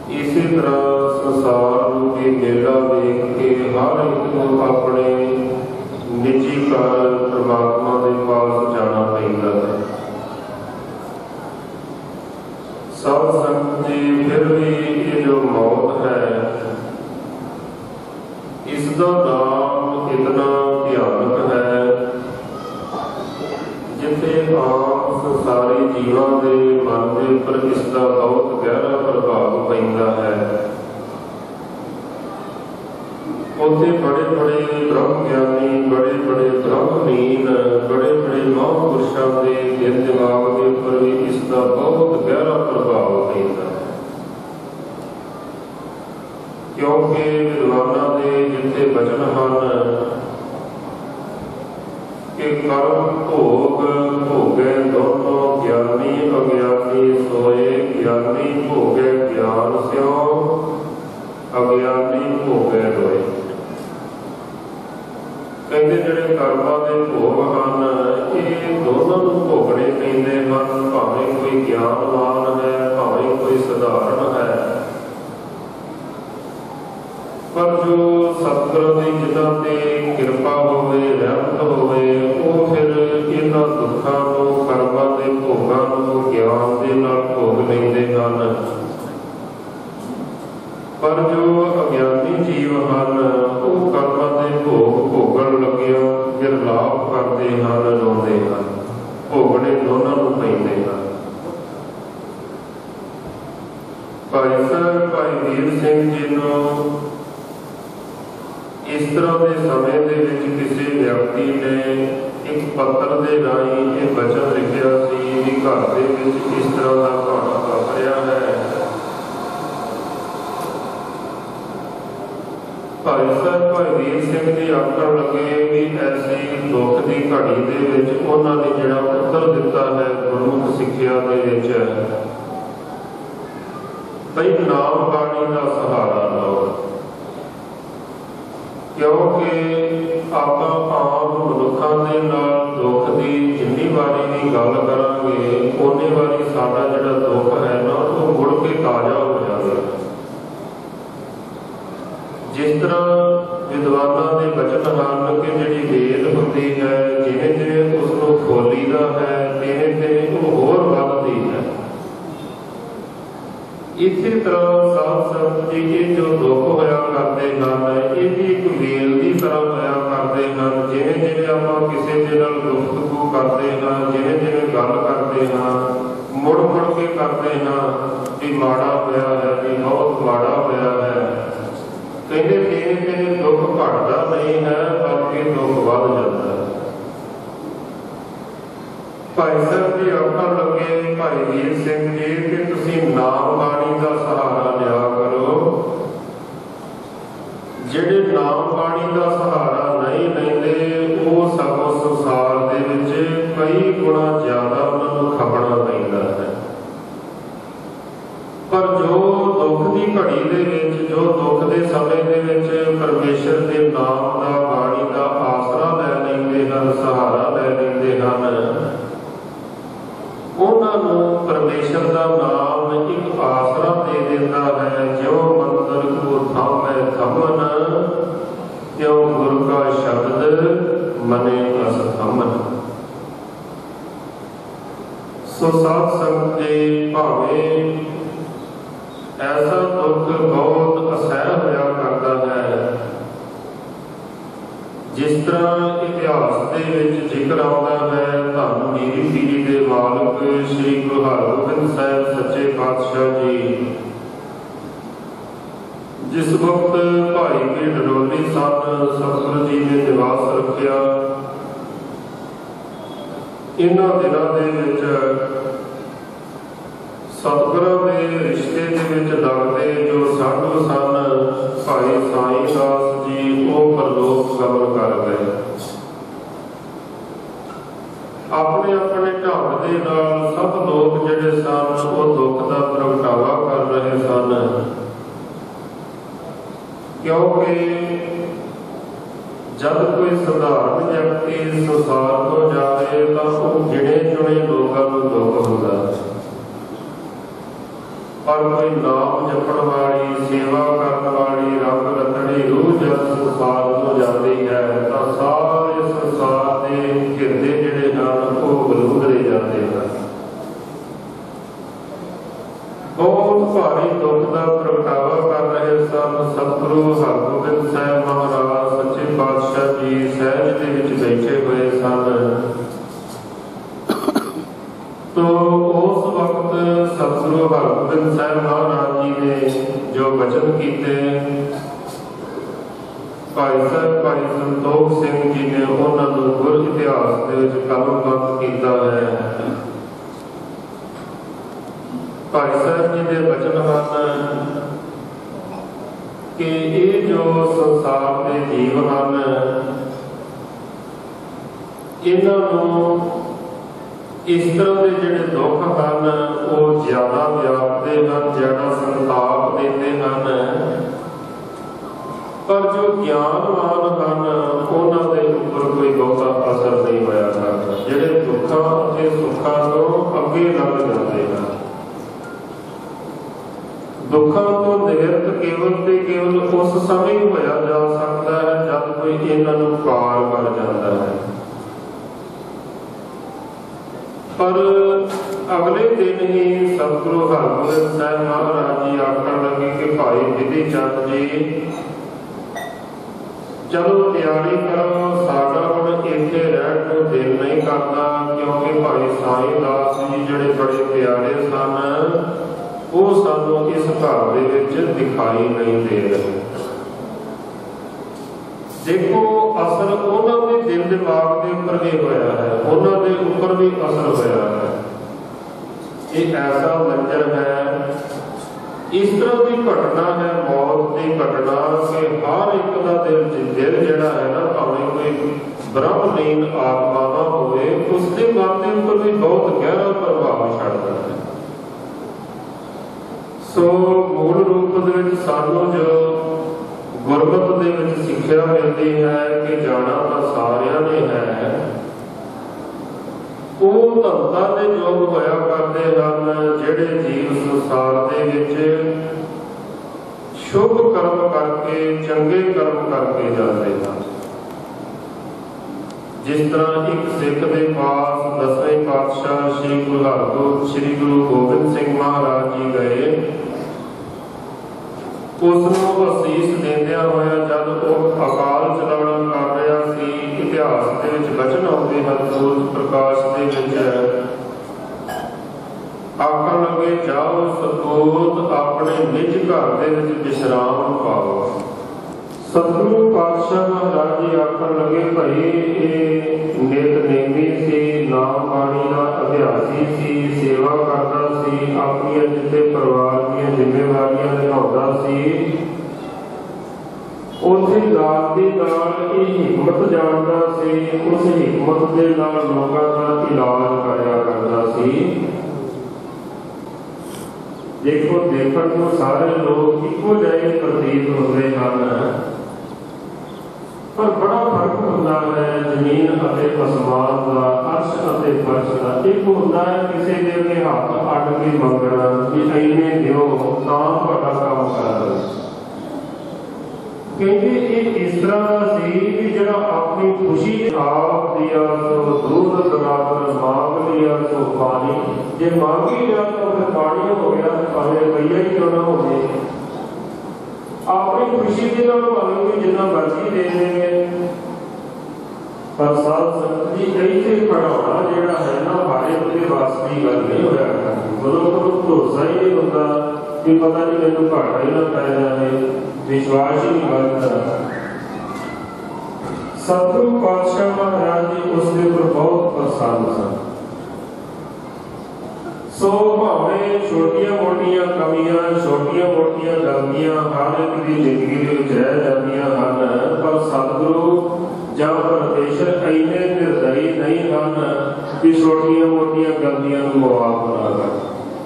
इसी तरह संसार रूपी मेला देख के हर एक को अपने निजी घर परमात्मा के पास जाना पैंदा है। सब संगत जी फिर भी ये जो मौत है इसका नाम इतना भयानक है, जिथे आम संसारी जीवां दे मन के उपर इसका बहुत गहरा प्रभाव पैंदा है। उत्थे बड़े बड़े ब्रह्म ज्ञानी, बड़े बड़े ब्रह्मलीन, बड़े बड़े महापुरुषों के दिल दिमाग के उपर भी इसका बहुत गहरा प्रभाव पैंदा है। क्योंकि विद्वानां दे जिथे वचन हैं कि कर्म भोग भोगे दोनों, ज्ञानी अज्ञानी सोए, ज्ञानी भोगे ज्ञान स्यों, अज्ञानी भोगे रोए। कहते जिहड़े कर्मां दे भोग हैं ये दोनों नूं भोगने पैंदे हैं, भावें कोई ज्ञानवान है भावें कोई सधारण है। पर जो सतगुरु की जिन्हां ते किरपा होवे, रहमत होवे, वो फिर इन्हां दुखां नूं, कर्मां दे भोगां नूं ज्ञान दे नाल भोग लैंदे हन। पर जो अज्ञानी जीव हैं वो कर्मां दे भोग भोगण लगिया विरलाप करते हैं, रोंदे हैं, भोगने दोनों नूं पैंदे हैं। भाई साहब भाई वीर सिंह जी नूं इस तरह के समय दे विच किसी व्यक्ति ने एक पत्र के राही ये वचन लिखिया सी कि घर दे विच इस तरह का घाटा वापरिया है। भाई साहब भाई वीर सिंह जी आखण लगे भी ऐसी दुख की घड़ी दे विच उन्होंने जिहड़ा उत्तर दिता है गुरमुख सिक्ख्या दे विच भई नाम बाणी का सहारा लो। क्योंकि आपां आम मनुखां दे नाल दुख की जिन्नी बारी भी गल करांगे उन्नी बारी साडा जिहड़ा दुख है ना वो मुड़ के ताज़ा हो जाएगा। जिस तरह विद्वानां दे वचन हैं कि जिहड़ी वेद हुंदी है जिवें जिवें उसनूं खोलीदा है तिवें तिवें वो होर वधदी है। इसी तरह साध संगत जी ये जो दुख होया करते हैं ये भी एक वेल की तरह होया करते हैं। जिवें जिवें आपां किसी दे नाल गुफ्तगू करते हैं, जिवें जिवें गल करते हैं, मुड़ मुड़ के करते हैं कि माड़ा होया है, कि बहुत माड़ा होया है। कहते तिवें तिवें दुख घटदा नहीं है बल्कि दुख वध जाता है। भाई साहब जी आखण लगे भाई वीर सिंह जी कि तुसीं नाम बाणी का सहारा लिया करो। जिहड़े नाम बाणी का सहारा नहीं लैंदे वो सगों संसार दे विच कई गुणा ज्यादा उन्हां नूं खपना पैंदा है। पर जो दुख की घड़ी दे विच, जो दुख के समय दे विच परमेश्वर के नाम का बाणी का आसरा लै लैंदे हन, सहारा लै लैंदे हन, उन्होंने परमेश्वर का नाम एक आसरा दे देता है। ज्यों मंदिर को थामै थमन, त्यों गुरु का शब्द मने अस थमन। सो साध संगत जी भावें ऐसा दुख बहुत असह होया करता है। जिस तरह इतिहास के विच जिक्र आता है धन मीरी पीरी दे मालक श्री गुरु हरगोबिंद साहिब सच्चे पातशाह जी जिस वक्त भाई की डडोली सन सतगुरु जी ने निवास रखिया। इन्हां दिनां दे विच सतगुरां दे रिश्ते दे विच लगदे जो साधु सन भाई साईं दास जी वो परलोक गमन कर गए। अपने अपने ढंग दे नाल सब लोग जिहड़े सन वो दुख का प्रगटावा कर रहे सन। क्योंकि जब कोई साधारण व्यक्ति संसार तो जाए तो वो गिने चुने लोगों को दुख होता है। पर कोई नाम जपण वाली, सेवा करने वाली, रंग रतनी रूह जब संसार को जाती है तो सारे संसार के घिरदे जिहड़े हन वो बलूंदरे जाते हैं। बहुत भारी दुख का प्रगटावा कर रहे सन सतगुरु हरगोबिंद साहिब महाराज सच्चे पातशाह जी सहज दे विच बैठे हुए सन। तो उस वक्त सतगुरु हरगोबिंद साहिब महाराज जी ने जो वचन किए, भाई साहब भाई संतोख सिंह जी ने उन्होंने गुर इतिहास के कलमबंद किया है। भाई साहब जी के वचन हैं कि ये जो संसार के जीव हैं इन्हों इस तरह के जिहड़े दुख हैं वो ज्यादा व्यापते हैं, ज्यादा संताप देते हैं। पर जो ज्ञानवान हैं उन्होंने उपर कोई बहुता असर नहीं होया करता, जिहड़े दुखों के सुखों तो अगे लग जाते हैं। दुखों तो निवृत्त केवल ते केवल उस समय होया जा सकता है जब कोई इन्हों पार कर जाता है। पर अगले दिन ही सतगुरु हरगोबिंद साहिब महाराज जी आखण लगे कि भाई विधि चंद जी चलो तैयारी करो, साडा हुण इत्थे रहण को दिल नहीं करता, क्योंकि भाई साईं दास जी जिहड़े बड़े प्यारे सन वो सानू इस घर दे विच दिखाई नहीं दे रहे। देखो असर उन्होंने दिल दिमाग के उपर भी होया है, उन्होंने उपर भी असर होया है। ये ऐसा मंजर है, इस तरह की घटना है, मौत की घटना कि हर एक का दिल जिहड़ा है ना, भावें कोई ब्रह्मलीन आत्मा ना होवे, उसके मन के उपर भी बहुत गहरा प्रभाव छड्डदा है। सो मूल रूप दे विच सानू जो गुरमत दे विच सिੱਖਿਆ मिलती है कि जाना तो सारिਆਂ ने है, ਉਹ ਧੰਤਾ ਦੇ ਯੋਗ ਹੋਇਆ ਕਰਦੇ ਹਨ ਜਿਹੜੇ ਜੀਵ ਸੰਸਾਰ ਦੇ ਵਿੱਚ ਸ਼ੁਭ ਕਰਮ ਕਰਕੇ ਚੰਗੇ ਕਰਮ ਕਰਕੇ ਜਾਂਦੇ ਹਨ। ਜਿਸ ਤਰ੍ਹਾਂ ਇੱਕ ਸਿੱਖ ਦੇ ਪਾਸ 10ਵੇਂ ਪਾਤਸ਼ਾਹ ਸ੍ਰੀ ਗੁਰੂ ਗੋਬਿੰਦ ਸਿੰਘ ਮਹਾਰਾਜ ਜੀ ਗਏ, उसनूं असीस देंदिया होया जब वो अकाल चलाना कर रहा सी, इतिहास के विच वचन आउंदे हन सूरज प्रकाश के विच आखण लगे जाओ सपूत अपने निज घर दे विच विश्राम पाओ। सतगुरु पातशाह महाराज जी आखण लगे भाई ये नितनेमी सी, नाम बाणी का अभ्यासी सी, सेवा करता सी, अपनी जिते परिवार दी जिम्मेवारियां निभाउंदा सी, उसे दाल दी नाल ये हिम्मत जानदा सी, उस हिम्मत दे नाल लोकां दा इलाज करया करदा सी। देखो देखण नूं सारे लोग इक्को जिहे प्रतीत होंदे हन, पर बड़ा फर्क होता है जमीन अते आसमान का, अर्श अते फर्श का। एक होता है किसी के अगे हाथ अड़ के मंगना कि इन्ने दिओ तां तुहाडा काम कर, क्योंकि ये इस तरह का सी कि जिहड़ा अपनी खुशी आप दिया तो दूध बराबर मांग लिया तो पानी, जे मांगी लिया तो फिर पानी हो गया, भावें रुपया ही क्यों ना होवे। अपनी खुशी के नाल भावें कोई जिन्ना मर्जी दे देवे, पर साध संगत जी इत्थे पढ़ाउणा जिहड़ा है ना हर एक दे वास दी गल नहीं होया करदी। मतलब भरोसा ही नहीं हुंदा कि पता नहीं मैनूं घाटा ही ना पै जावे, विश्वास ही नहीं बनता। सतगुरु पातशाह महाराज जी उसके ऊपर बहुत प्रसन्न सन। सो भावें छोटिया मोटिया कमियां, छोटिया मोटिया गलतियां हर एक की जिंदगी में रह जांदियां हन, पर सतगुरु जां परमेश्वर इन्ने निर्दयी नहीं हन कि छोटिया मोटिया गलतियां नूं माफ ना कर।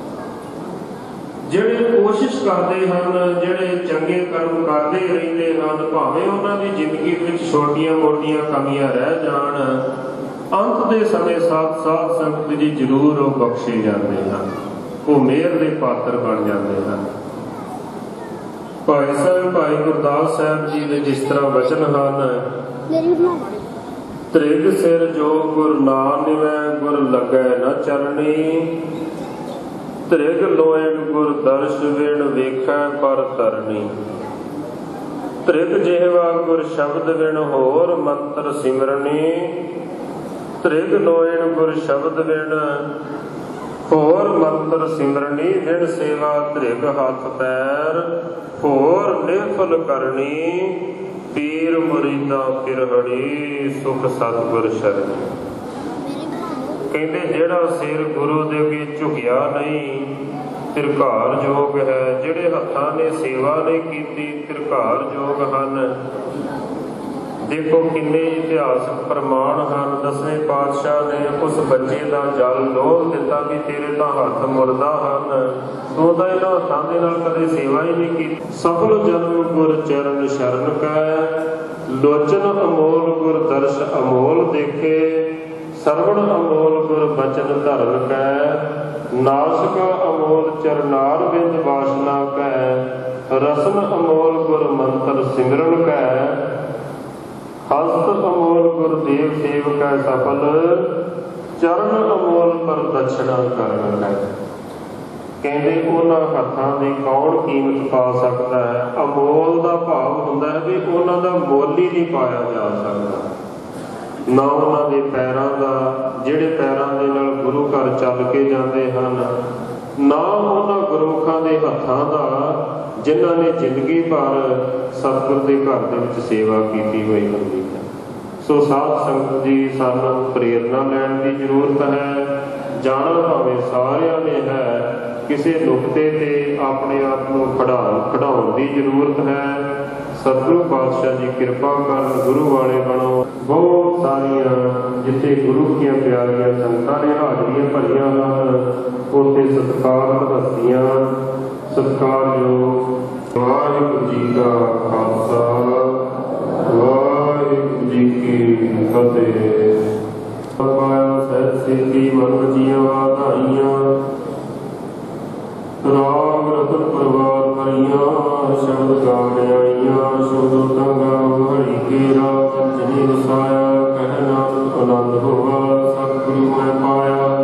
जिहड़े कोशिश करते हैं, जिहड़े चंगे कर्म करते रहते हैं, भावें उन्हां दी जिंदगी विच छोटिया मोटिया कमियां रह जाण, अंत दे समय साथ संगत जी जरूर वो बख्शे जाते हैं। ਉਹ ਮਿਹਰ ਦੇ ਪਾਤਰ ਬਣ ਜਾਂਦੇ ਹਨ। ਭਾਈ ਸਾਹਿਬ ਭਾਈ ਗੁਰਦਾਸ ਸਾਹਿਬ ਜੀ ਦੇ ਜਿਸ ਤਰ੍ਹਾਂ ਵਚਨ ਹਨ, ਤ੍ਰਿਗ ਸਿਰ ਜੋ ਗੁਰ ਨਾਮ ਨਿਵੈ ਗੁਰ ਲੱਗੈ ਨ ਚਰਣੀ, ਤ੍ਰਿਗ ਲੋਇਣ ਗੁਰ ਦਰਸ਼ ਵਿਣ ਵੇਖੈ ਪਰ ਧਰਣੀ, ਤ੍ਰਿਗ ਜਿਹਵਾ ਗੁਰ ਸ਼ਬਦ ਵਿਣ ਹੋਰ ਮੰਤਰ ਸਿਮਰਨੀ, ਤ੍ਰਿਗ ਲੋਇਣ ਗੁਰ ਸ਼ਬਦ ਵਿਣ ਹੋਰ ਮੰਤਰ ਸਿਮਰਨੀ, ਵਿਣ ਸੇਵਾ ਤ੍ਰਿਗ ਹੱਥ ਪੈਰ ਹੋਰ ਨਿਰਫਲ ਕਰਨੀ, ਪੀਰ ਮੁਰੀਦਾਂ ਪਿਰਹੜੀ ਸੁਖ ਸਤਿਗੁਰ ਸ਼ਰਣੀ। ਕਹਿੰਦੇ ਜਿਹੜਾ ਸਿਰ ਗੁਰੂ ਦੇ ਅੱਗੇ ਝੁਕਿਆ ਨਹੀਂ ਤਿਰਕਾਰ ਯੋਗ ਹੈ, ਜਿਹੜੇ ਹੱਥਾਂ ਨੇ ਸੇਵਾ ਨਹੀਂ ਕੀਤੀ ਤਿਰਕਾਰ ਯੋਗ ਹਨ। ਦੇਖੋ ਕਿੰਨੇ ਇਤਿਹਾਸਕ ਪ੍ਰਮਾਣ ਹਨ। 10ਵੇਂ ਪਾਤਸ਼ਾਹ ਨੇ ਉਸ ਬੱਚੇ ਦਾ ਜਲ ਡੋਲ ਦਿੱਤਾ ਵੀ ਤੇਰੇ ਤਾਂ ਹੱਥ ਮੁਰਦਾ ਹਨ, ਤੂੰ ਤਾਂ ਇਹਨਾਂ ਹੱਥਾਂ ਦੇ ਨਾਲ ਕਦੇ ਸੇਵਾ ਹੀ ਨਹੀਂ ਕੀਤੀ। ਸਫਲ ਜਨਮ ਗੁਰ ਚਰਨ ਸ਼ਰਨ ਕੈ, ਲੋਚਨ ਅਮੋਲ ਗੁਰ ਦਰਸ਼ ਅਮੋਲ ਦੇਖੇ, ਸਰਵਣ ਅਮੋਲ ਗੁਰ ਬਚਨ ਧਰਨ ਕੈ, ਨਾਸਕ ਅਮੋਲ ਚਰਨਾਰ ਬਿੰਦ ਵਾਸਨਾ ਕੈ, ਰਸਨ ਅਮੋਲ ਗੁਰ ਮੰਤਰ ਸਿਮਰਨ ਕੈ, ਹਸਤ ਅਮੋਲ ਗੁਰ ਦੇਵ ਸੇਵਕੈ ਸਫਲ, ਚਰਨ ਅਮੋਲ ਪਰ ਦਛਣਾ ਕਰਨ ਕੈ। ਕਹਿੰਦੇ ਉਹਨਾਂ ਹੱਥਾਂ ਦੀ ਕੌਣ ਕੀਮਤ ਪਾ ਸਕਦਾ ਹੈ। ਅਮੋਲ ਦਾ ਭਾਵ ਹੁੰਦਾ ਹੈ ਵੀ ਉਹਨਾਂ ਦਾ ਮੁੱਲ ਹੀ ਨਹੀਂ ਪਾਇਆ ਜਾ ਸਕਦਾ। ਨਾ ਉਹਨਾਂ ਦੇ ਪੈਰਾਂ ਦਾ, ਜਿਹੜੇ ਪੈਰਾਂ ਦੇ ਨਾਲ ਗੁਰੂ ਘਰ ਚੱਲ ਕੇ ਜਾਂਦੇ ਹਨ, ਨਾ ਉਹਨਾਂ ਗੁਰਮੁਖਾਂ ਦੇ ਹੱਥਾਂ ਦਾ ਜਿਨ੍ਹਾਂ ਨੇ ਜ਼ਿੰਦਗੀ ਭਰ ਸਤਿਗੁਰ ਦੇ ਘਰ ਦੇ ਵਿੱਚ ਸੇਵਾ ਕੀਤੀ ਹੋਈ ਹੁੰਦੀ ਹੈ। ਸੋ ਸਾਧ ਸੰਗਤ ਜੀ, ਸਾਨੂੰ ਪ੍ਰੇਰਨਾ ਲੈਣ ਦੀ ਜ਼ਰੂਰਤ ਹੈ। ਜਾਣਾ ਭਾਵੇਂ ਸਾਰਿਆਂ ਨੇ ਹੈ, ਕਿਸੇ ਨੁਕਤੇ ਤੇ ਆਪਣੇ ਆਪ ਨੂੰ ਖੜਾਉਣ ਦੀ ਜ਼ਰੂਰਤ ਹੈ। ਸਤਿਗੁਰੂ ਪਾਤਸ਼ਾਹ ਜੀ ਕਿਰਪਾ ਕਰਨ, ਗੁਰੂ ਵਾਲੇ ਬਣੋ। ਬਹੁਤ ਸਾਰੀਆਂ ਜਿੱਥੇ ਗੁਰੂ ਦੀਆਂ ਪਿਆਰੀਆਂ ਸੰਗਤਾਂ ਨੇ ਹਾਜ਼ਰੀਆਂ ਭਰੀਆਂ ਹਨ, ਉੱਥੇ ਸਤਿਕਾਰਤ ਹਸਤੀਆਂ, ਸਤਿਕਾਰਯੋਗ। ਵਾਹਿਗੁਰੂ ਜੀ ਕਾ ਖਾਲਸਾ, ਵਾਹਿਗੁਰੂ ਜੀ ਕੀ ਫਤਿਹ। ਪਾਇਆ ਸਹਿਜ ਸਿੱਧੀ ਮਨ ਜੀਆਂ ਵਧਾਈਆਂ, ਰਾਗ ਰਤਨ ਪਰਵਾਰ ਕਰੀਆਂ, ਸ਼ਬਦ ਗਾਣ ਆਈਆਂ, ਸ਼ਬਦ ਗਾਉ ਹਰੀ ਕੇ ਰਾਗ ਜਨੀ ਵਸਾਇਆ, ਕਹਿ ਨਾਨਕ ਆਨੰਦ ਹੋਵਾ ਸਤਿਗੁਰੂ ਮੈਂ ਪਾਇਆ।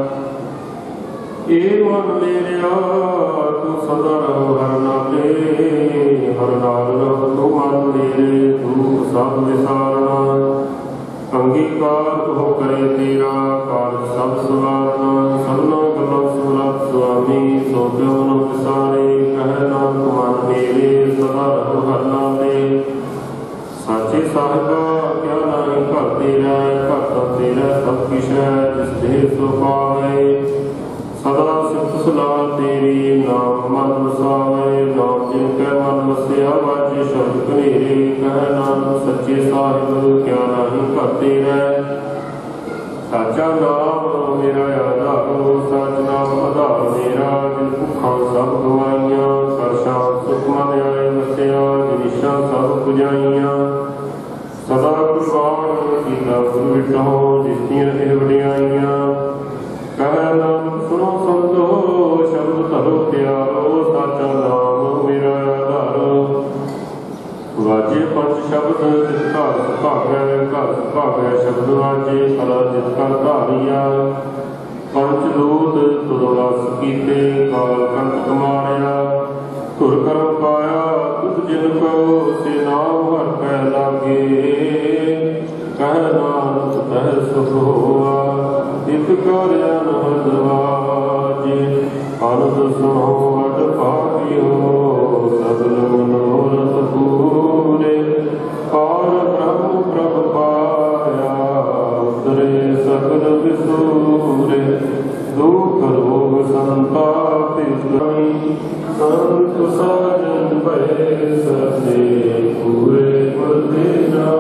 ਇਹ ਮਨ ਮੇਰਿਆ ਤੂੰ ਸਦਾ ਰਹੋ ਹਰ ਨਾਲੇ, ਹਰ ਨਾਲ ਰਹੋ ਤੂੰ ਮਨ ਮੇਰੇ, ਤੂੰ ਸਭ ਵਿਸਾਰਨਾ, ਅੰਗੀਕਾਰ ਹੋ ਕਰੇ ਤੇਰਾ ਕਾਰਜ ਸਭ ਸਵਾਰਨਾ, ਸਭਨਾ ਗੱਲਾਂ ਸੁਰਤ ਸੁਆਮੀ ਸੋ ਪਿਓ ਨ ਵਿਸਾਰੇ, ਕਹਿ ਨਾਨਕ ਮਨ ਮੇਰੇ ਸਦਾ ਰਹੋ ਹਰ ਨਾਲੇ। ਸਾਚੇ ਸਾਹਿਬਾ ਕਿਆ ਨਾਹੀ ਘਰ ਤੇਰਾ, ਘਰ ਤੇਰਾ ਸਭ ਕਿਛ ਹੈ, ਜਿਸ ਦੇ ਸੋ ਪਾਵੇ, ਸਦਾ ਸਿਫਤ ਸਲਾਹ ਤੇਰੀ ਨਾਮ ਮਨ ਵਸਾਵੇ, ਨਾਮ ਜਿਨ ਕੈ ਮਨ ਵਸਿਆ ਵਾਜੇ ਸ਼ਬਦ ਕਨੇਰੇ, ਕਹਿ ਨਾਨਕ ਸੱਚੇ ਸਾਹਿਬ ਕਿਆ ਨਾਹੀ ਘਰ ਤੇਰਾ। ਸਾਚਾ ਨਾਮ ਮੇਰਾ ਆਧਾਰੋ, ਸਚ ਨਾਮ ਆਧਾਰ ਮੇਰਾ, ਜਿਨ ਭੁੱਖਾਂ ਸਭ ਗਵਾਈਆਂ, ਸਰਸ਼ਾਂ ਸੁਖ ਮਨ ਆਏ ਵਸਿਆ, ਜਿਨਿਸ਼ਾਂ ਸਭ ਪੁਜਾਈਆਂ, ਸਦਾ ਕੁਰਬਾਨ ਕੀਤਾ ਗੁਰੂ ਵਿਟੋ, ਜਿਸਦੀਆਂ ਇਹ ਵਡਿਆਈਆਂ, ਕਹਿ ਨਾਨਕ ਸੁਣੋ ਸੰਤੋ ਸ਼ਬਦ ਧਰੋ ਪਿਆਰੋ, ਸਾਚਾ ਨਾਮ ਮੇਰਾ ਆਧਾਰੋ। ਵਾਜੇ ਪੰਜ ਸ਼ਬਦ ਜਿਤ ਘਰ ਸੁਭਾਗੈ, ਘਰ ਸੁਭਾਗੈ ਸ਼ਬਦ ਵਾਜੇ, ਫਲਾ ਜਿਤ ਕਰ ਧਾਰੀਆ, ਪੰਜ ਦੂਤ ਤੁਧ ਵਸ ਕੀਤੇ, ਕਾਲ ਕੰਟ ਮਾਰਿਆ, ਧੁਰ ਕਰਮ ਪਾਇਆ ਤੁਧ ਜਿਨ ਕੋ, ਸੇ ਨਾਮ ਹਰ ਪੈ ਲਾਗੇ, ਕਹਿ ਨਾਨਕ ਤਹਿ ਸੁਖ ਹੋਆ, ਇਕ ਕਰ ਅਨਹਦ ਵਾਜੇ, ਅਨੰਦ ਸੁਣੋ ਅਟ ਭਾਗਿਓ, ਸਗਲ ਮਨੋਰਥ ਪੂਰੇ, ਪਾਰ ਬ੍ਰਹਮ ਪ੍ਰਭ ਪਾਇਆ, ਉਤਰੇ ਸਗਲ ਵਿਸੂਰੇ, ਦੁਖ ਰੋਗ ਸੰਤਾਪ ਤਿਸਰਾਈ, ਸੰਤ ਸਾਜਨ ਭਏ ਸਦੇ ਪੂਰੇ ਪਰਦੇ ਨਾ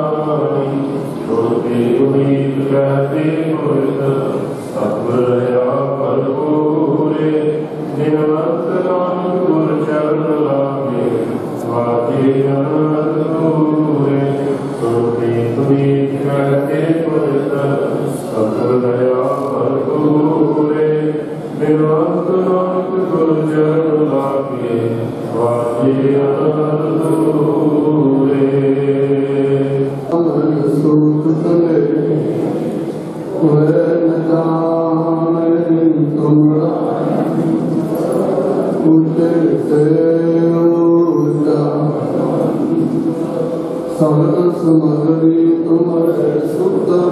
समर समगरी तुम्हारे सुतर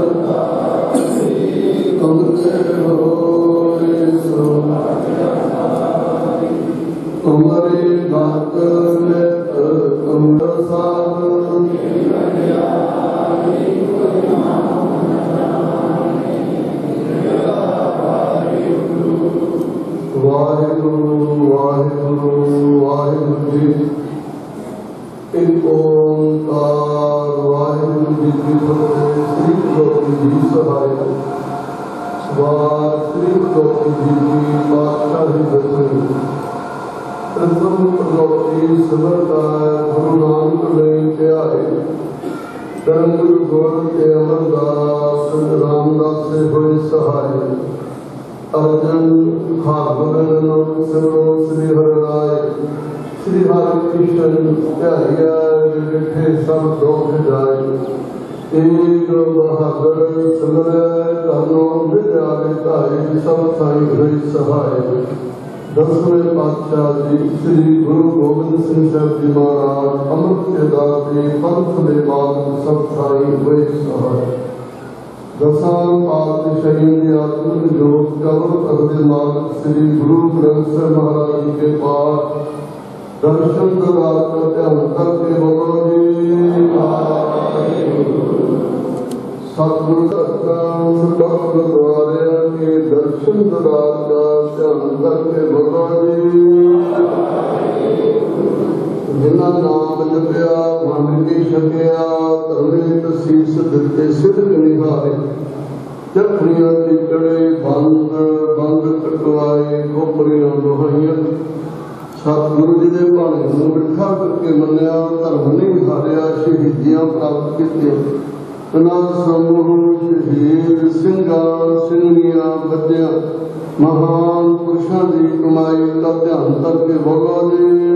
तुमसे होए सो तुम्हारे बात में तुम साथ वाहिगुरु वाहिगुरु वाहिगुरु जी। एक ओंकार वाहिगुरु जी की फतेह। श्री ज्योति जी सहाय वार श्री ज्योति जी की पातशाही दर्शन प्रथम प्रलोकी सुबरदाय गुरु नानक ने ध्याए धर्म गुरु के अमरदास रामदास से हुई सहाय अर्जन खागन सिमरो श्री हरिराय श्री हरि कृष्ण ध्याया विठे सब दोष जाए एक बहादुर सिमरै धनो विद्याले ताई सब साई हुई सहाय। दसवें पातशाह जी श्री गुरु गोबिंद सिंह साहब जी महाराज अमृत के दाते पंथ में बात सब साई हुई सहाय। दसां पातशाही आत्म जोत कवर करते मालिक श्री गुरु ग्रंथ साहिब महाराज जी के पास दर्शन का ध्यान करके बोलो जी सतगुरु गुरुद्वारे के दर्शन का ध्यान करके बोलो जी। जिन्ना नाम जपया मन की छकिया करने तसीस दिते सिद्ध निहारे चखड़ियां चिकड़े बंद बंद कटवाए खोपड़ियां दोहाइयां सतगुरु जी के भाणे नूं मिठा करके मन्निया धर्म नहीं हारिया शहीदियां प्राप्त कीतियां इन्हां समूह शहीद सिंघां सिंघियां बच्चियां महान पुरुषों की कमाई का ध्यान करके बोलो जी।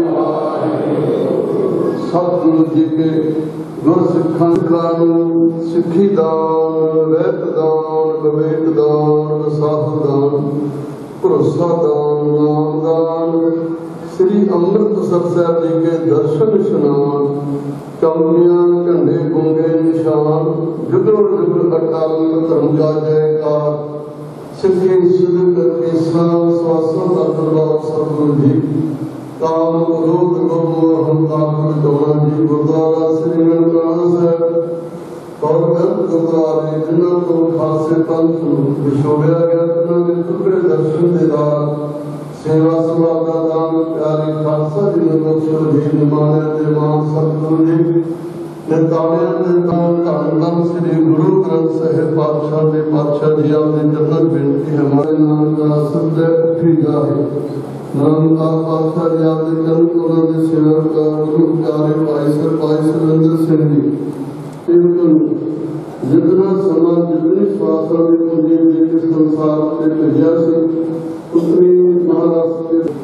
सतगुरु जी के गुरसिखां सिखी दान रहत दान विवेक दान विसाह दान भरोसा दान नाम दान श्री अमृतसर साहब जी के दर्शन स्नान चौनियां झंडे गुंगे निशान जुगल जुगल अटल धर्म का जयकार सिद्धि सिद्ध केसा स्वासन का दरबार सतगुरु जी काम क्रोध लोभ अहंकार मिटाना जी। गुरुद्वारा श्री ननकाना साहब और गुरुद्वारे जिन्हों को खासे पंथ विछोड़िया गया उन्होंने टुकड़े दर्शन दीदार सेवा संभाल का दान प्यारे खालसा जी ने बख्शो जी निमाने ते मान सतगुरु जी निताने ते दान धन श्री गुरु ग्रंथ साहिब पातशाह जी आपने चरण बेनती है हमारे नाम का सत्य उठी जाए नाम का पातशाह जी आपने चरण उन्होंने सेवा का गुरु प्यारे भाई सुरेंद्र सिंह जी कीर्तन जितना समा जितनी श्वास में पूंजी जी संसार से भेजा से उतनी महाराष्ट्र के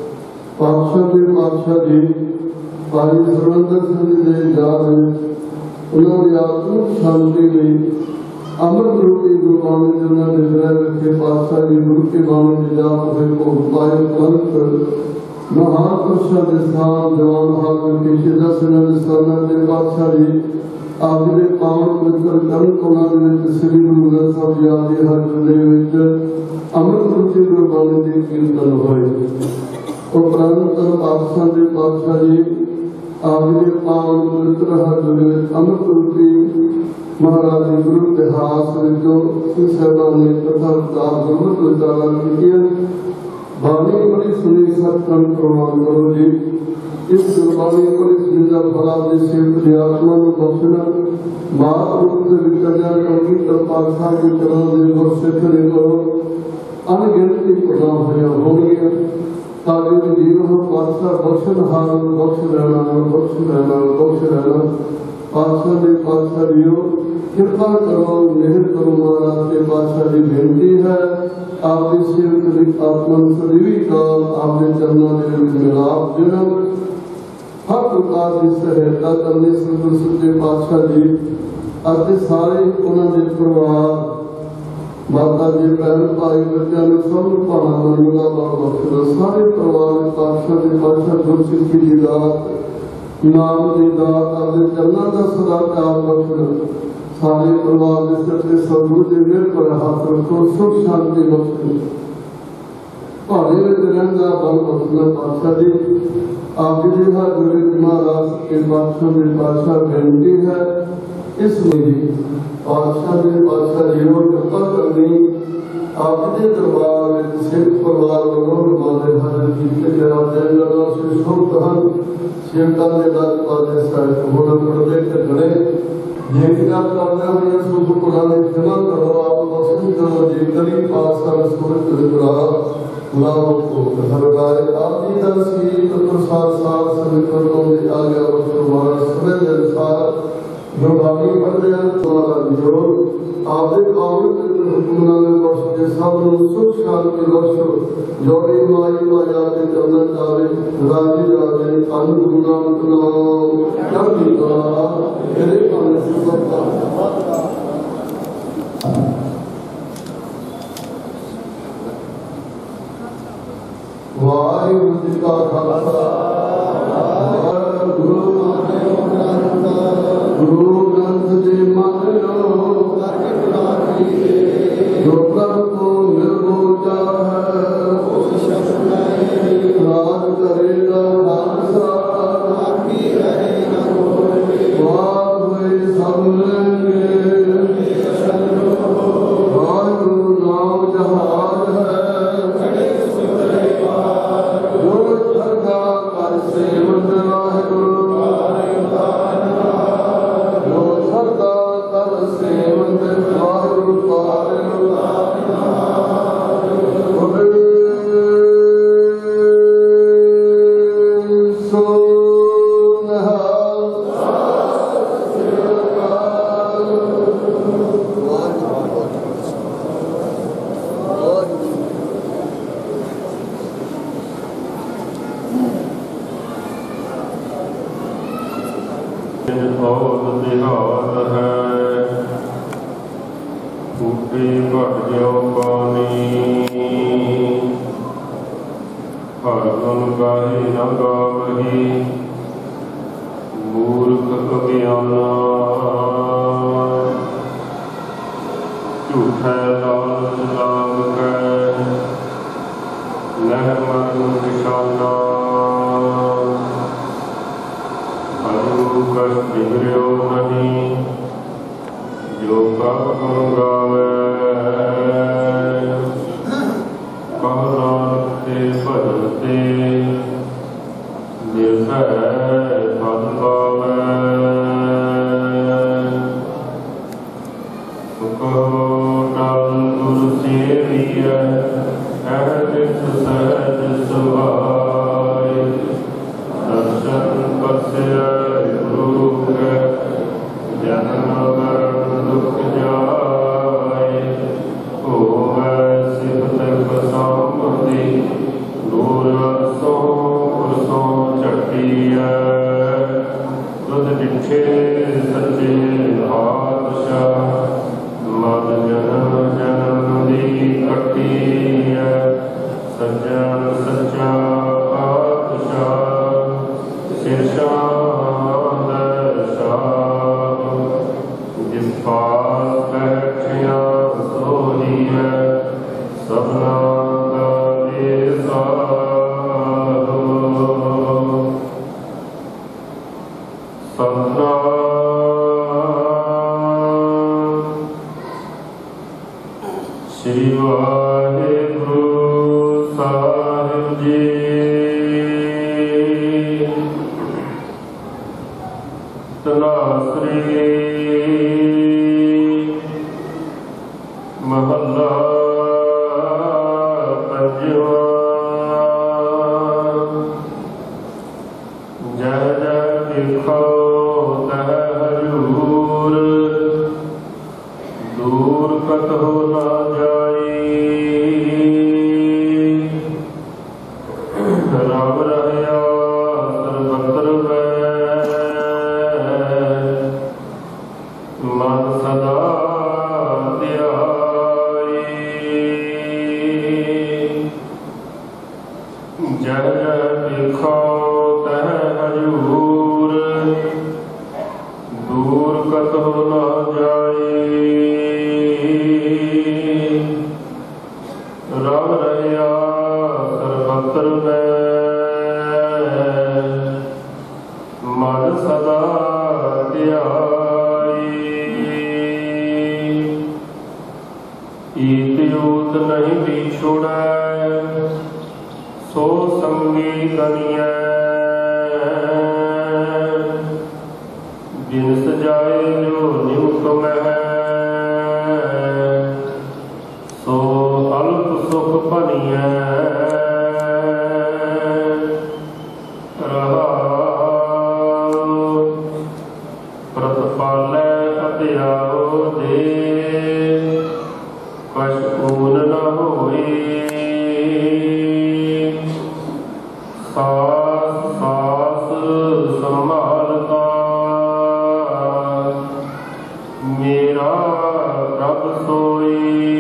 पातशाह जी भाई सुरेंद्र सिंह जी ने जा रहे उन्होंने आत्मिक शांति में अमृत रूपी गुरुबाणी जिन्होंने निर्णय रखे पातशाह जी गुरु की बाणी जा रहे को पाए पंथ महापुरुषों के स्थान जवान भाग के शिदा सेना स्थान के पातशाह जी आगे पावन पवित्र चरण कोना में श्री गुरु ग्रंथ साहिब जी आदि हर हृदय में अमृत रूपी गुरुबाणी के कीर्तन होए। उपरांत पातशाह जी आगे पावन पवित्र हर हृदय अमृत रूपी महाराज गुरु इतिहास साहबा ने कथा अमृत विचारा की बाणी बड़ी सुनी सत्कर्म प्रमाण करो जी। इस गुरबाणी बड़ी सुनी का भला देश आत्मा को बख्शना मात रूप से विचर्या करनी तब पातशाह के चरण दे और सिख करो अनगिनती प्रदान होया होंगे ताकि जीवन पातशाह बख्शन हार बख्श रहना पातशाह जी कृपा करो मेहर करो महाराज के पातशाह जी बेनती है आपके सिर आत्मा सदैवी काल आपने चरणों में मिलाप जन्म हर प्रकार की सहायता करने सच्चे पातशाह जी अति सारे उन्होंने परिवार माता जी भैन भाई बच्चों ने सब भाणा मिला बख्शना सारे परिवार पातशाह जी गुरसिखी जी रात ਨਾਮ ਦੀ ਦਾਤ ਆਪਣੇ ਚਰਨਾਂ ਦਾ ਸਦਾ ਪਿਆਰ ਬਖਸ਼ਣ। ਸਾਰੇ ਪਰਿਵਾਰ ਦੇ ਸਿਰ ਤੇ ਸਤਿਗੁਰੂ ਦੀ ਮਿਹਰ ਭਰਿਆ ਹੱਥ ਰੱਖੋ, ਸੁਖ ਸ਼ਾਂਤੀ ਬਖਸ਼ਣ। ਭਾਣੇ ਵਿੱਚ ਰਹਿੰਦਾ ਬਲ ਬਖਸ਼ਣਾ। ਪਾਤਸ਼ਾਹ ਜੀ ਆਪ ਜੀ ਦੀ ਹਾਜ਼ਰੀ ਵਿੱਚ ਮਹਾਰਾਜ ਕੇ ਪਾਤਸ਼ਾਹ ਦੇ ਪਾਤਸ਼ਾਹ ਬੇਨਤੀ ਹੈ, ਇਸ ਲਈ ਪਾਤਸ਼ਾਹ ਦੇ ਪਾਤਸ਼ਾਹ ਜੀ ਨੂੰ ਕਿਰਪਾ ਕਰਨੀ। ਆਪ ਦੇ ਦਰਬਾਰ ਵਿੱਚ ਸਿੱਖ ਪਰਿਵਾਰ ਵੱਲੋਂ ਨਿਮਾਣੇ ਹਾਜ਼ਰ ਕੀਤੇ ਗਏ ਆਪ ਦੇ ਜਨਾਂ ਸੇ ਸ਼ੁਭ ਹਨ। ਸੇਵਕਾਂ ਦੇ ਦਰ ਪਾਦੇ ਸਾਹਿਬ ਹੋਣਾ ਪੜਦੇ ਝਗੜੇ ਜੇਕਰ ਕਰਨਾ ਹੋਇਆ ਸੁਖ ਪੁਰਾਂ ਦੀ ਖਿਮਾ ਕਰੋ। ਆਪ ਬਖਸ਼ਿਸ਼ ਕਰੋ ਜੀ ਕਲੀ ਪਾਤਸ਼ਾਹ ਸੂਰਜ ਦੇ ਬੜਾ ਲਾਓ ਕੋ ਹਰਗਾਏ ਆਪ ਜੀ ਦਾ ਸੀਤ ਪ੍ਰਸਾਦ ਸਾਰ ਸੰਤਨ ਤੋਂ ਦੀ ਆਗਿਆ ਬਖਸ਼ੋ। ਮਹਾਰਾਜ ਸਭੇ ਦੇ ਅਨੁਸਾਰ ਜੋ ਬਾਣੀ ਪੜ੍ਹਦੇ ਹਨ ਤੁਹਾਡਾ ਜੋ ਆਪਦੇ ਕਾਮਿਕ ਹੁਕਮਾਂ ਦੇ ਬਖਸ਼ ਕੇ ਸਭ ਨੂੰ ਸੁਖ ਸ਼ਾਂਤੀ ਬਖਸ਼ੋ। ਜੋ ਵੀ ਮਾਈ ਮਾਇਆ ਦੇ ਚੰਨ ਚਾਵੇ ਰਾਜੀ ਰਾਜੇ ਅਨ ਗੁਰੂ ਨਾਨਕ ਨਾਮ ਚੜ੍ਹਦੀ ਕਲਾ ਤੇਰੇ ਭਾਣੇ ਸੁਭਾ। ਵਾਹਿਗੁਰੂ ਜੀ ਕਾ ਖਾਲਸਾ ਗੁਰੂ ਗ੍ਰੰਥ ਜੀ ਮੰਨਿਓ ਜੋ ਪ੍ਰਭ ਕੋ ਨਿਰਭਉ ਹੈ ਰਾਜ ਕਰੇਗਾ ਖਾਲਸਾ ਆਕੀ ਰਹੇ ਨਾ ਕੋਈ। ਵਾਹ ਹੋਏ ਸਭ ਲੈਣਗੇ ਵਾਹਿਗੁਰੂ ਨਾਮ ਜਹਾਜ਼ ਹੈ ਜੋ ਸਰਦਾ ਕਰ ਸੇਵਨ ਵਾਹਿਗੁਰੂ ਜੋ ਸਰਦਾ ਕਰ ਸੇਵਨ ਵਾਹਿਗੁਰੂ ਵਾਹਿਗੁਰੂ ਬਹੁਤ ਨਿਹਾਲ ਹੈ ਟੂਟੇ ਘਟ ਜਿਉ ਪਾਣੀ। ਹਰ ਗੁਣ ਗਾਏ ਨਾ ਗਾਵਹੀ ਮੂਰਖ ਅਗਿਆਨਾ। ਝੂਠੈ ਲਾਲਚ ਲਾਗ ਕੈ ਲਹਿ ਮਰਨ ਨਿਸ਼ਾਨਾ। ਹਰਿ ਕਛ ਬਿਗੜਿਓ ਨਹੀਂ ਜੋ ਪ੍ਰਭ ਗੁਣ ਗਾਵੈ। ਕਹੁ ਨਾਨਕ ਤੇ ਭਜਨ ਤੇ ਨਿਰਭੈ ਪਦ ਪਾਵੈ। ਕਹੁ ਟਲ ਗੁਰ ਸੇਵੀਐ ਐ ਨਿਤ ਸਹਿਜ ਸੁਭਾਇ। ਦਰਸ਼ਨ ਪਰਸਿਐ ਗੁਰੂ ਕੈ ਜਨਮ ਮਰਨ ਦੁਖ ਜਾਇ। ਹੋਵੈ ਸਿਫਤਿ ਪਸਾਮਦੀ ਦੂਰ ਅਰਸੋਂ ਪੁਰਸੋਂ ਝਟੀਐ। ਤੁਧ ਡਿਠੇ ਸੱਚੇ ਪਾਤਸ਼ਾਹ ਮਨ ਜਨਮ ਜਨਮ ਦੀ ਕੱਟੀਐ। ਸੱਜਣ ਸੱਚਾ ਪਾਤਸ਼ਾਹ ਸਿਰਸ਼ਾਨ ਦਰਸ਼ਾਹ। ਜਿਸ ਪਾਸ ਬੈਠਿਆ ਸੋਹੀਐ ਸਭਨਾ ਦਾ ਸਾਧੂ। ਸਤਿਨਾਮ ਸ੍ਰੀ ਵਾਹਿਗੁਰੂ ਸਾਹਿਬ ਜੀ। ਤਨਾਸਰੀ ਮਹੱਲਾ ਪੰਜਵਾਂ। ਜੈ ਜੈ ਦੇਖੋ ਤਹ ਹਜੂਰ ਦੂਰ ਕਤਹੁ ਨਾ ਜਾਈ। ਰਾਮ ਰਹਿਆ ਸਰਬਤਰ ਵੈ ਮਨ ਸਦਾ ਧਿਆਈ। ਜੈ ਜੈ ਦੇਖੋ ਤਹ ਹਜੂਰ दूर कतहु न जाई। रब रहिया सर्वत्र में मन सदा ध्याई। ईत यूत नहीं बिछुड़ै सो संगी तनियै। जिन सजाए जो निमुख मह सो अल्प सुख बनियै। प्रतिपालै अत्याओ दे कछ ऊन न होई। सास सास संभालता मेरा प्रभ सोई।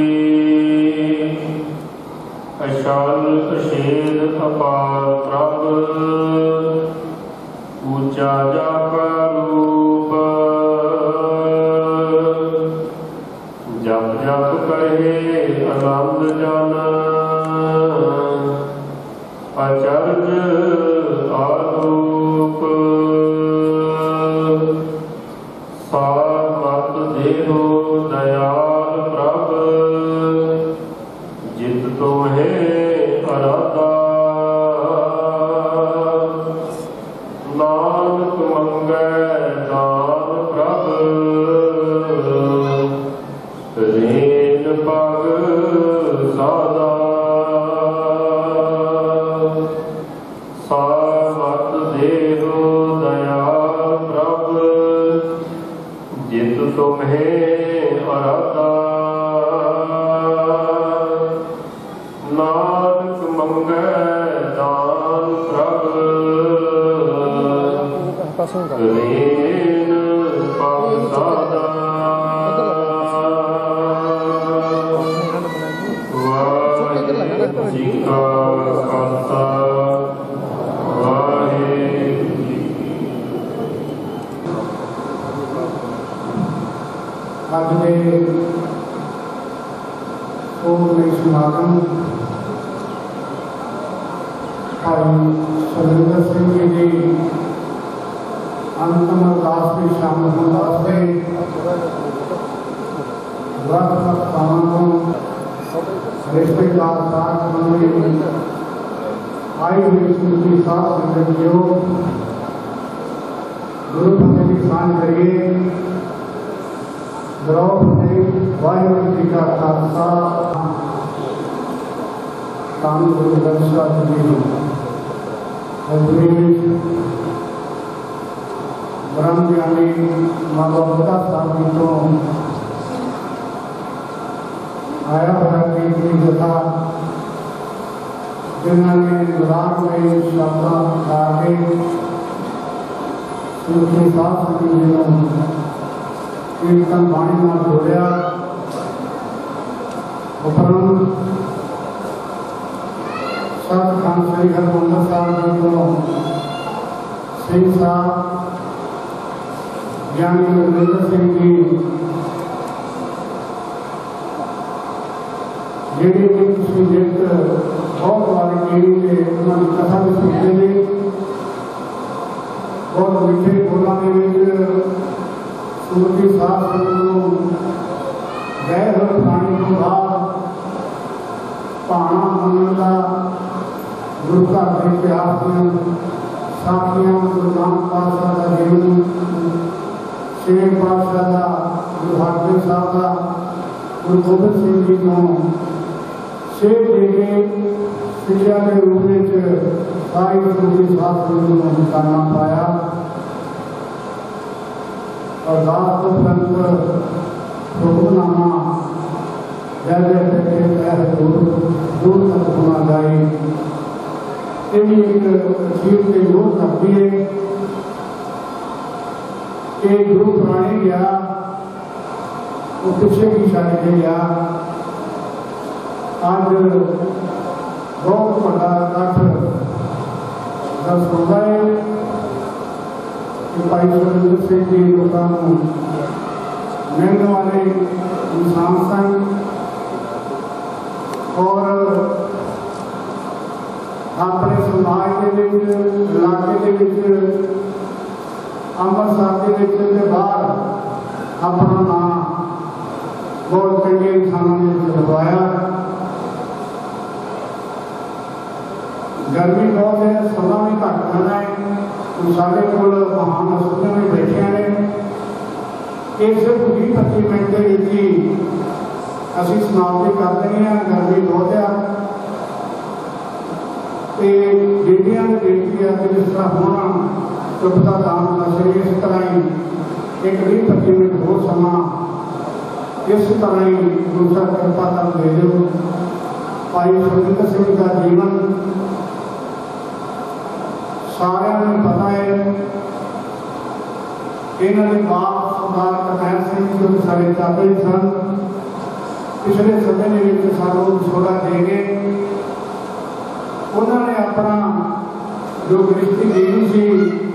अशाल अशेद अपार प्रभ ऊंचा जाका रूप। जप जप कहे आनंद जन अचरज आरूप। सार मत देहो दयाल प्रभ जित तुम्हें अराधा। नानक मंगै दान प्रभ रेन पग सादा। सार मत देहो दयाल प्रभ जित तुम्हें अराधा। नानक मंगै दान प्रभ रेन पग सादा। वाहिगुरू जी का खालसा वाहिगुरू जी की। ਅੱਜ ਦੇ ਸੋਮੇ ਸਮਾਗਮ ਭਾਈ ਸੁਰਿੰਦਰ ਸਿੰਘ ਜੀ ਦੀ ਅੰਤਮ ਅਰਦਾਸ ਵਿੱਚ ਸ਼ਾਮਲ ਹੋਣ ਵਾਸਤੇ ਵੱਖ-ਵੱਖ ਥਾਵਾਂ ਤੋਂ ਰਿਸ਼ਤੇਦਾਰ ਸਾਥ ਮੰਡਲੀ ਆਈ ਹੋਈ ਸਮੂਹ ਸਾਧ ਸੰਗਤ ਜੀਓ ਗੁਰੂ ਫਤਿਹ ਦੀ ਸਾਂਝ ਕਰੀਏ। ਵਾਹਿਗੁਰੂ ਜੀ ਕਾ ਖਾਲਸਾ ਧੰਨ ਗੁਰੂ ਗ੍ਰੰਥ ਸਾਹਿਬ ਜੀ ਦੀ ਅਜਮੇਰ ਬ੍ਰਹਮ ਗਿਆਨੀ ਮਾਤਾ ਬੁੱਢਾ ਸਾਹਿਬ ਜੀ ਤੋਂ ਆਇਆ ਹੋਇਆ ਕੀਰਤਨੀ ਜਥਾ ਜਿਨ੍ਹਾਂ ਨੇ ਰਾਗਮਈ ਸ਼ਬਦਾਂ ਗਾ ਕੇ ਸੁਖੀ ਸਾਧ ਜੀ ਨੂੰ ਕੀਰਤਨ ਬਾਣੀ ਨਾਲ ਜੋੜਿਆ। ਉਪਰੰਤ ਸਤਿਗੁਰੂ ਸ੍ਰੀ ਹਰਿਮੰਦਰ ਸਾਹਿਬ ਜੀ ਤੋਂ ਸਿੰਘ ਸਾਹਿਬ ਗਿਆਨੀ ਗੁਰਵਿੰਦਰ ਸਿੰਘ ਜੀ ਜਿਹੜੀ ਕਿ ਤੁਸੀਂ ਜਿੱਤ ਬਹੁਤ ਵਾਰੀ ਟੀਵੀ ਤੇ ਉਹਨਾਂ ਦੀ ਕਥਾ ਵੀ ਸੁਣਦੇ ਨੇ। ਬਹੁਤ ਮਿੱਠੇ ਬੋਲਾਂ ਦੇ ਵਿੱਚ ਸੁਰਤੀ ਸਾਹਿਬ ਨੂੰ ਗਏ ਹੋਏ ਪਾਣੀ ਤੋਂ ਬਾਅਦ ਭਾਣਾ ਮੰਨਣ ਦਾ ਗੁਰੂ ਘਰ ਦੇ ਇਤਿਹਾਸ ਦੀਆਂ ਸਾਖੀਆਂ ਗੁਰੂ ਨਾਨਕ ਪਾਤਸ਼ਾਹ ਦਾ ਜੀਵਨ ਛੇ ਪਾਤਸ਼ਾਹ ਦਾ ਗੁਰੂ ਹਰਗੋਬਿੰਦ ਸਾਹਿਬ ਦਾ ਗੁਰੂ ਗੋਬਿੰਦ ਸਿੰਘ ਜੀ ਨੂੰ ਸੇਧ ਦੇ ਕੇ ਸਿੱਖਿਆ ਦੇ ਰੂਪ ਵਿੱਚ ਸਾਰੀ ਸੁਰਤੀ ਸਾਹਿਬ ਨੂੰ ਕਰਨਾ ਪਾਇਆ। अरदास तो पंत हुक्मनामा जय जय करके पैर दूर दूर तक होना जाए। ये भी एक चीज के योग करती है कि गुरु पुराने गया वो पिछले की छड़ के गया। आज बहुत बड़ा इकट्ठ दस होता है कि भाई सुरेंद्र सिंह जी लोगों को मिलने वाले इंसान सन और अपने समाज के इलाके के अमृतसर के बाहर अपना नाम बहुत चंगे इंसानों ने लगवाया। गर्मी बहुत है, समा भी घट जाना है, तो साढ़े को महान हस्तियां भी बैठिया ने। ये सिर्फ 20-25 मिनट के असी समाप्ति कर देनी है। गर्मी बहुत है, बेटियां बेटी है जिस तरह होना चुपता दान नशे, इस तरह ही एक 20-25 मिनट हो समा इस तरह ही दूसरा कृपा कर दे दो। भाई सुरेंद्र सिंह का जीवन सारे पता है। इन्होंने बाप सरदार करनैल सिंह जो सारे चाबे सन, पिछले समय के सालों छोड़ा दे गए। उन्होंने अपना जो गृहस्थी जीवन सी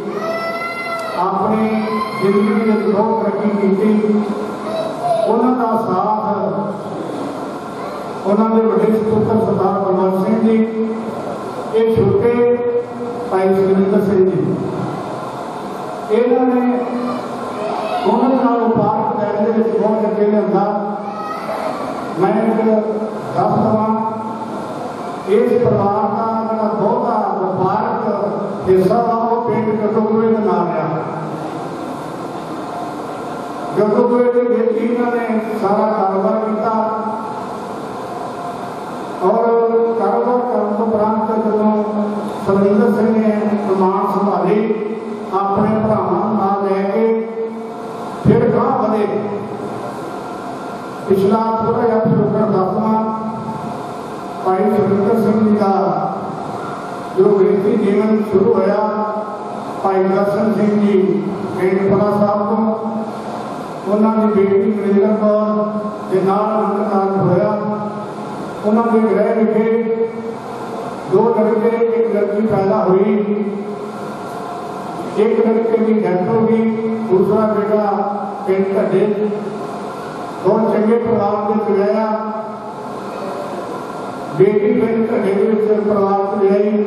अपनी जिंदगी में बहुत तरक्की की। उन्होंने साथ उन्होंने बड़े सुपुत्र सरदार बलवंत सिंह जी, ये छोटे भाई सुरेंद्र सिंह जी, इन्होंने उन्होंने व्यापारक दायरे में बहुत अगे लिया। मैं दस दवा इस परिवार का जो बहुत व्यापारक हिस्सा वा वो पिंड गगोए का नाम रहा। गगोए के इन्होंने सारा कारोबार किया और कारोबार करने के उपरांत जो सुरेंद्र सिंह ने कमान संभाली अपने भरावां नाल लैके फिर गांह बढ़े। पिछला थोड़ा जिहा पिछोकड़ दसवां भाई सुरेंद्र सिंह जी का जो गृहस्थी जीवन शुरू होया भाई दर्शन सिंह जी पिंडपरा साहब को, उन्होंने बेटी मनिंदर कौर के नाल अंतकाल होया। उन्होंने गृह विखे 2 लड़के एक लड़की पैदा हुई, एक लड़के की डेथ हो गई, दूसरा बेटा पिंड ढड्डे बहुत चंगे परिवार में गया। बेटी पिंड ढड्डे परिवार से आई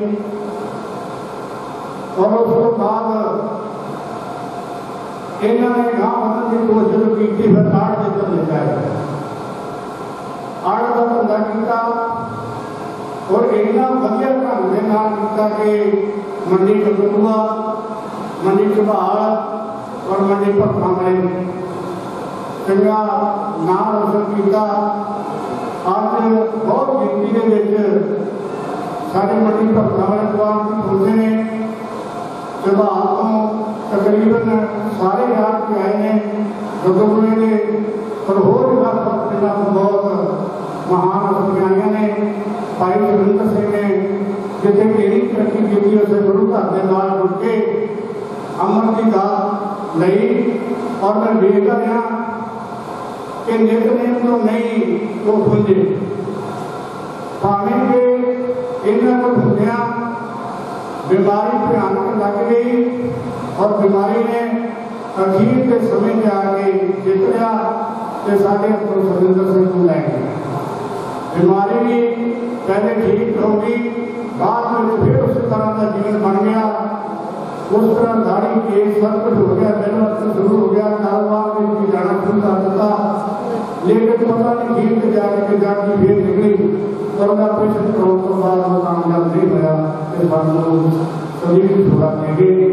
और उसके बाद इन्होंने गांव बनने की कोशिश की, फिर आड़ के चले जाए। आड़ का धंधा किया और इतना वधिया ढंग के नाल किया कि मंडी कबूआ, मंडी घबाल और मंडी भट्ठा में चंगा नाम रोशन किया। अज बहुत गिनती के सारे मंडी भट्ठा वाले जवान की पहुंचे ने। घबाल तो तकरीबन सारे रात के आए हैं, गगोए ने और होर बहुत महान हस्तियां ने। भाई सुरेंद्र सिंह ने जितने मेरी तरक्की की उसे गुरु घर के नाल जुड़ के अमर की दात लई और मैं देखता रहा कि नितनेम तो नहीं तो खुंजे भावें के इन्होंने को खुंजिया बीमारी भयानक लग गई और बीमारी ने अखीर के समय में आके जित लिया कि साढ़े हथों सुरेंद्र सिंह को लै गए। बीमारी भी पहले ठीक हो गई, बाद में फिर उस तरह का जीवन बन गया। उस तरह दाढ़ी केस सब कुछ हो गया, मेहनत शुरू हो गया, कारोबार में जाना शुरू कर दिता। लेकिन पता नहीं ठीक जाके जाके फिर निकली और ऑपरेशन कराने के बाद वो कामयाब नहीं होया कि सानू शरीर थोड़ा देंगे।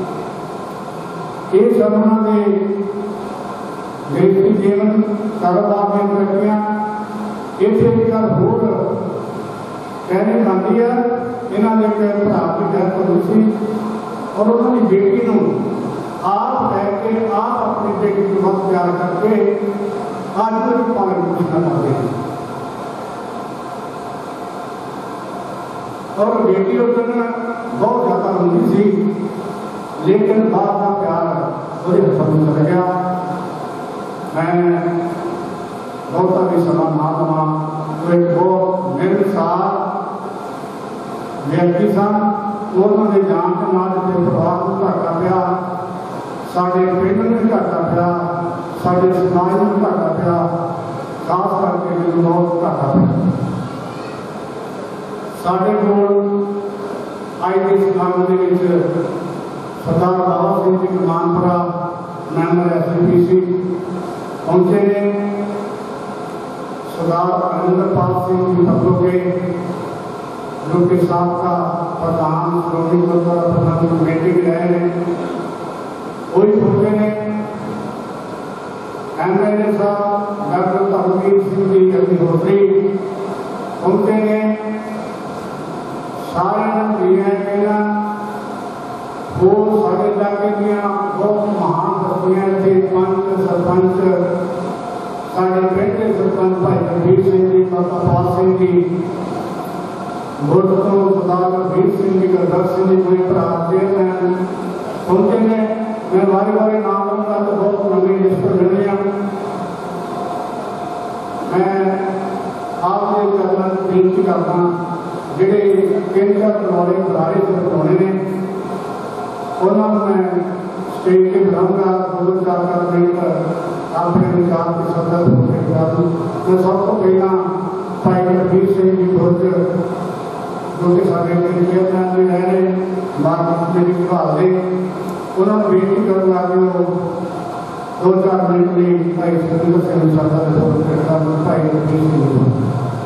ये सबना ने गृहस्थी जीवन कारोबार में तरक्कियां इतने एक गल होर कहनी बनती है। इन्होंने एक भरा की डेथ हुई सी और उन्होंने बेटी को आप लैके आप अपनी बेटी को बहुत प्यार करके आज भी पालन पोषण करते हैं। और बेटी उस दिन बहुत ज्यादा रोंदी सी, लेकिन बाप का प्यार उसके हथों में चल गया। मैं बहुता भी समा महात्मा तो एक बहुत मिलनसार व्यक्ति सन। उन्होंने जान के नाल परिवार को घाटा पिया साढ़े पिंड में घाटा पिया, साढ़े समाज में घाटा पिया, खास करके जो बहुत घाटा पिया। साढ़े को आई के समागम के सरदार बाबा सिंह जी कमानपुरा मैंबर SPPC पहुंचे ने, सरदार अरिंदरपाल सिंह जी पत्रोके जो कि साबका प्रधान श्रोमणी गुरुद्वारा प्रबंधक कमेटी में रहे हैं, वही पहुंचे ने। MLA साहब डॉक्टर धर्मवीर सिंह जी अग्निहोत्री पहुंचे ने। सारे कहना वो सारे इलाके बहुत महान हस्तियां थे, पंच सरपंच, साढ़े पिंड के सरपंच भाई रणवीर सिंह जी, बाबा पाल सिंह जी, गुरद तो सरदार रणवीर सिंह जी, गुरदर सिंह जी, कोई भरा चेयरमैन पहुंचे ने। मैं बारी बारी नाम लूंगा तो बहुत लंबी लिस्ट पर मिलने। मैं आपसे करना बेनती करता ਜਿਹੜੇ ਕੇਂਦਰ ਬਣਾਉਣੇ ਬੁਲਾਰੇ ਤੇ ਬਣਾਉਣੇ ਨੇ ਉਹਨਾਂ ਨੂੰ ਮੈਂ ਸਟੇਜ ਤੇ ਬੁਲਾਉਂਗਾ। ਦੋ ਚਾਰ ਮਿੰਟ ਆਪਣੇ ਵਿਚਾਰ ਤੇ ਸਬਦਾ ਹੋਣੇ ਕਰਾਂ। ਮੈਂ ਸਭ ਤੋਂ ਪਹਿਲਾਂ ਭਾਈ ਰਣਵੀਰ ਸਿੰਘ ਜੀ ਬੁਰਜ ਜੋ ਕਿ ਸਾਡੇ ਚੇਅਰਮੈਨ ਵੀ ਰਹੇ ਨੇ, ਮਾਰਕੀਟ ਮੇਰੀ ਵਿਭਾਗ ਦੇ, ਉਹਨਾਂ ਨੂੰ ਬੇਨਤੀ ਕਰੂੰਗਾ ਕਿ ਉਹ 2-4 ਮਿੰਟ ਲਈ ਭਾਈ ਸੁਰਿੰਦਰ ਸਿੰਘ ਸਬਦਾ ਦੇ ਹੋਣੇ ਕਰਾਂ। ਭਾਈ ਰਣਵੀਰ ਸਿੰਘ ਜੀ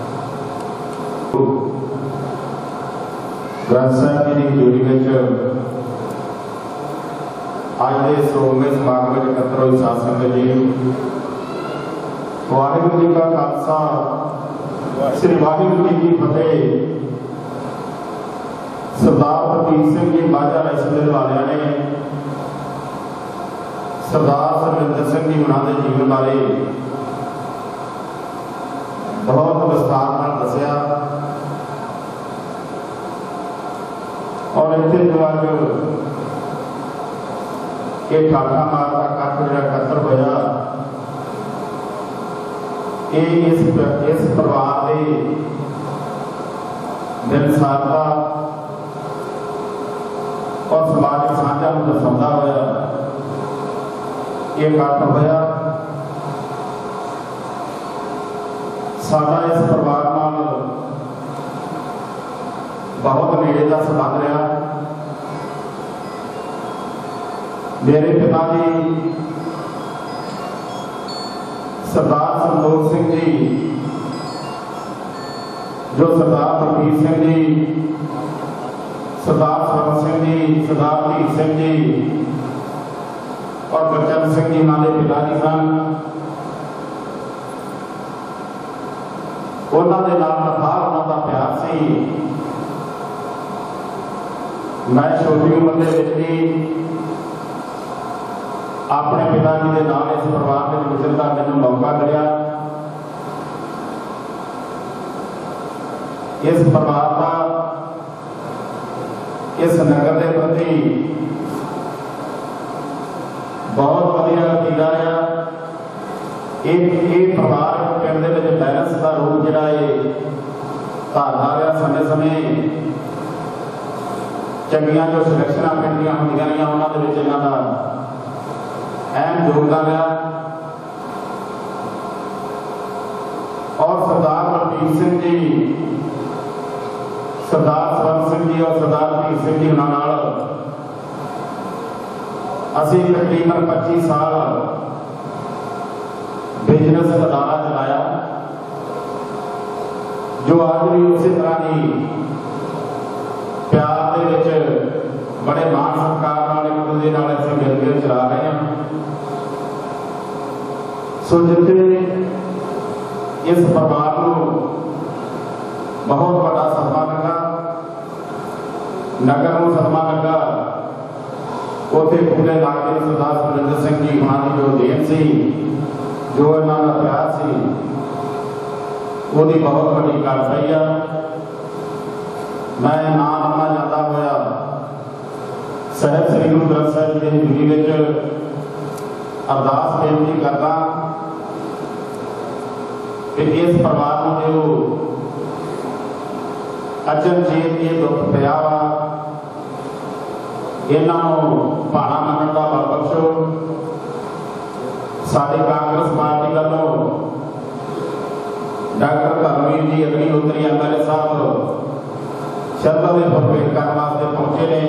ग्रंथ साहब जी की हजूरी में अज के सोलवें समागम में इकट्ठे हुई साध संगत जी, वाहिगुरू जी का खालसा, श्री वाहिगुरू जी की फतेह। सरदार प्रतीक सिंह जी माझा राइसमिल वालिया ने सरदार सरविंदर सिंह जी उन्होंने जीवन बारे बहुत विस्तार दसिया और इतने जो अज ये ठाठा मार का कट जो एकत्र होया, इस परिवार के मिलनसार का और समाजिक साझा को दर्शाता होया ये कट होया। साडा इस परिवार नाल बहुत नेड़े का संबंध रहा। मेरे पिता जी सरदार संतोख सिंह जी, जो सरदार प्रवीर सिंह जी, सरदार सरवण सिंह जी, सरदार धीर सिंह जी और गुरचरण सिंह जी उन्होंने पिता जी सन। उन्होंने अथाह उन्होंने प्यार से मैं छोटी उम्र के अपने पिता जी के नाम इस परिवार में गुजरन का मैंने मौका मिला। इस परिवार का इस नगर के प्रति बहुत वधिया रवैया रहा। ये परिवार पिंड के बैलेंस का रूप जोड़ा धारदा रहा। समय समय चंगियां जो सिलेक्शन पिंड दी होंदियां रही उन्होंने इन्हों का अहम योगदान रहा। और सरदार प्रतीक सिंह जी, सरदार सरवण सिंह जी और सरदार धीर सिंह जी उन्होंने असी तकरीबन 25 साल बिजनेस अदारा चलाया, जो आज भी उसी तरह ही प्यार के बड़े मान सत्कार एक दूसरे असीं मिलकर चला रहे हैं। सो जिथे इस परिवार को बहुत बड़ा सदमा लगा, नगर को सदमा लगा, उसे पूरे इलाके सरदार सुरिंदर सिंह जी उन्होंने जो देन सी, जो इन्होंने प्यार सी, वो बहुत बड़ी गल पई आ। मैं ना लम्बा जाता होया साहब श्री गुरु ग्रंथ साहब जी की हजूरी में अरदास बेनती करता कि इस परिवार में जो अचनचेत ये दुख पिया वा, इन्हों भाड़ा मनण का बल बख्शो। साडी कांग्रेस पार्टी वालों डॉक्टर धर्मवीर जी अग्निहोत्री एमएलए साहब श्रद्धा के फुल भेंट करने वास्ते पहुंचे ने।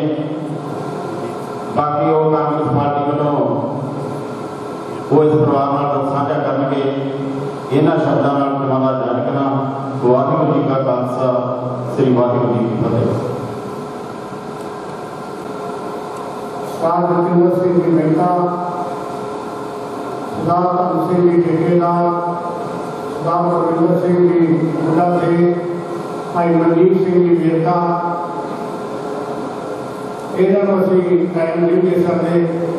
बाकी वो कांग्रेस पार्टी वालों वो इस परिवार नाल साझा करनगे। इन्हां शब्दां नाल जमाना जानकना। वाहिगुरू जी का खालसा, श्री वाहिगुरू जी की फतेह। सरदार जतिंदर सिंह जी मेहता, सरदार धर्म सिंह जी ठेकेदार, सरदार रविंदर सिंह जी बुढ़ा से, भाई मनजीत सिंह जी वेरका, इन्हों असीं टाइम नहीं दे सकते।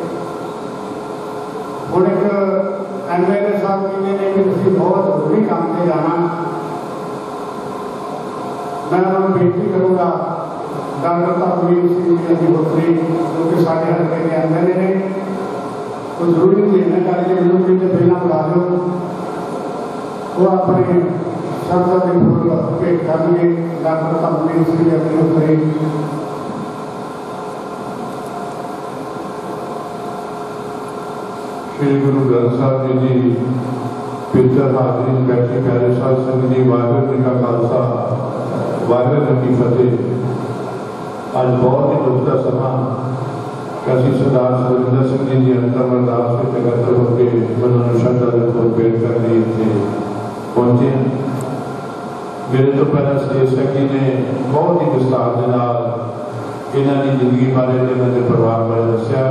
हुण एक एमएलए साहब कहते हैं कि तुसीं बहुत जरूरी काम से जाना। मैं उन्होंने बेनती करूँगा डॉक्टर धर्मवीर सिंह जी अग्निहोत्री जो कि साढ़े हल्के के एमएलए ने, तो जरूरी लेना चाहिए उन्होंने तो पहला बुला लो। वो अपने श्रद्धा के फूल भेंट करेंगे डॉक्टर धर्मवीर सिंह अग्निहोत्री। श्री गुरु ग्रंथ साहब जी की पितर हाजरी बैठी प्यारे साध संगत जी, वाहिगुरू जी का खालसा, वाहिगुरू जी की फतेह। आज बहुत ही दुख का समा कि असीं सरदार सुरिंदर सिंह जी की अंतिम अरदास में एकत्र होकर उन्होंने श्रद्धा के फुल भेंट करने इत्थे पहुंचे। मेरे तो पहले सुरेश सैनी ने बहुत ही विस्तार के नाल इन्हां दी जिंदगी बारे ते इन्हां दे परिवार बारे दस्सिया।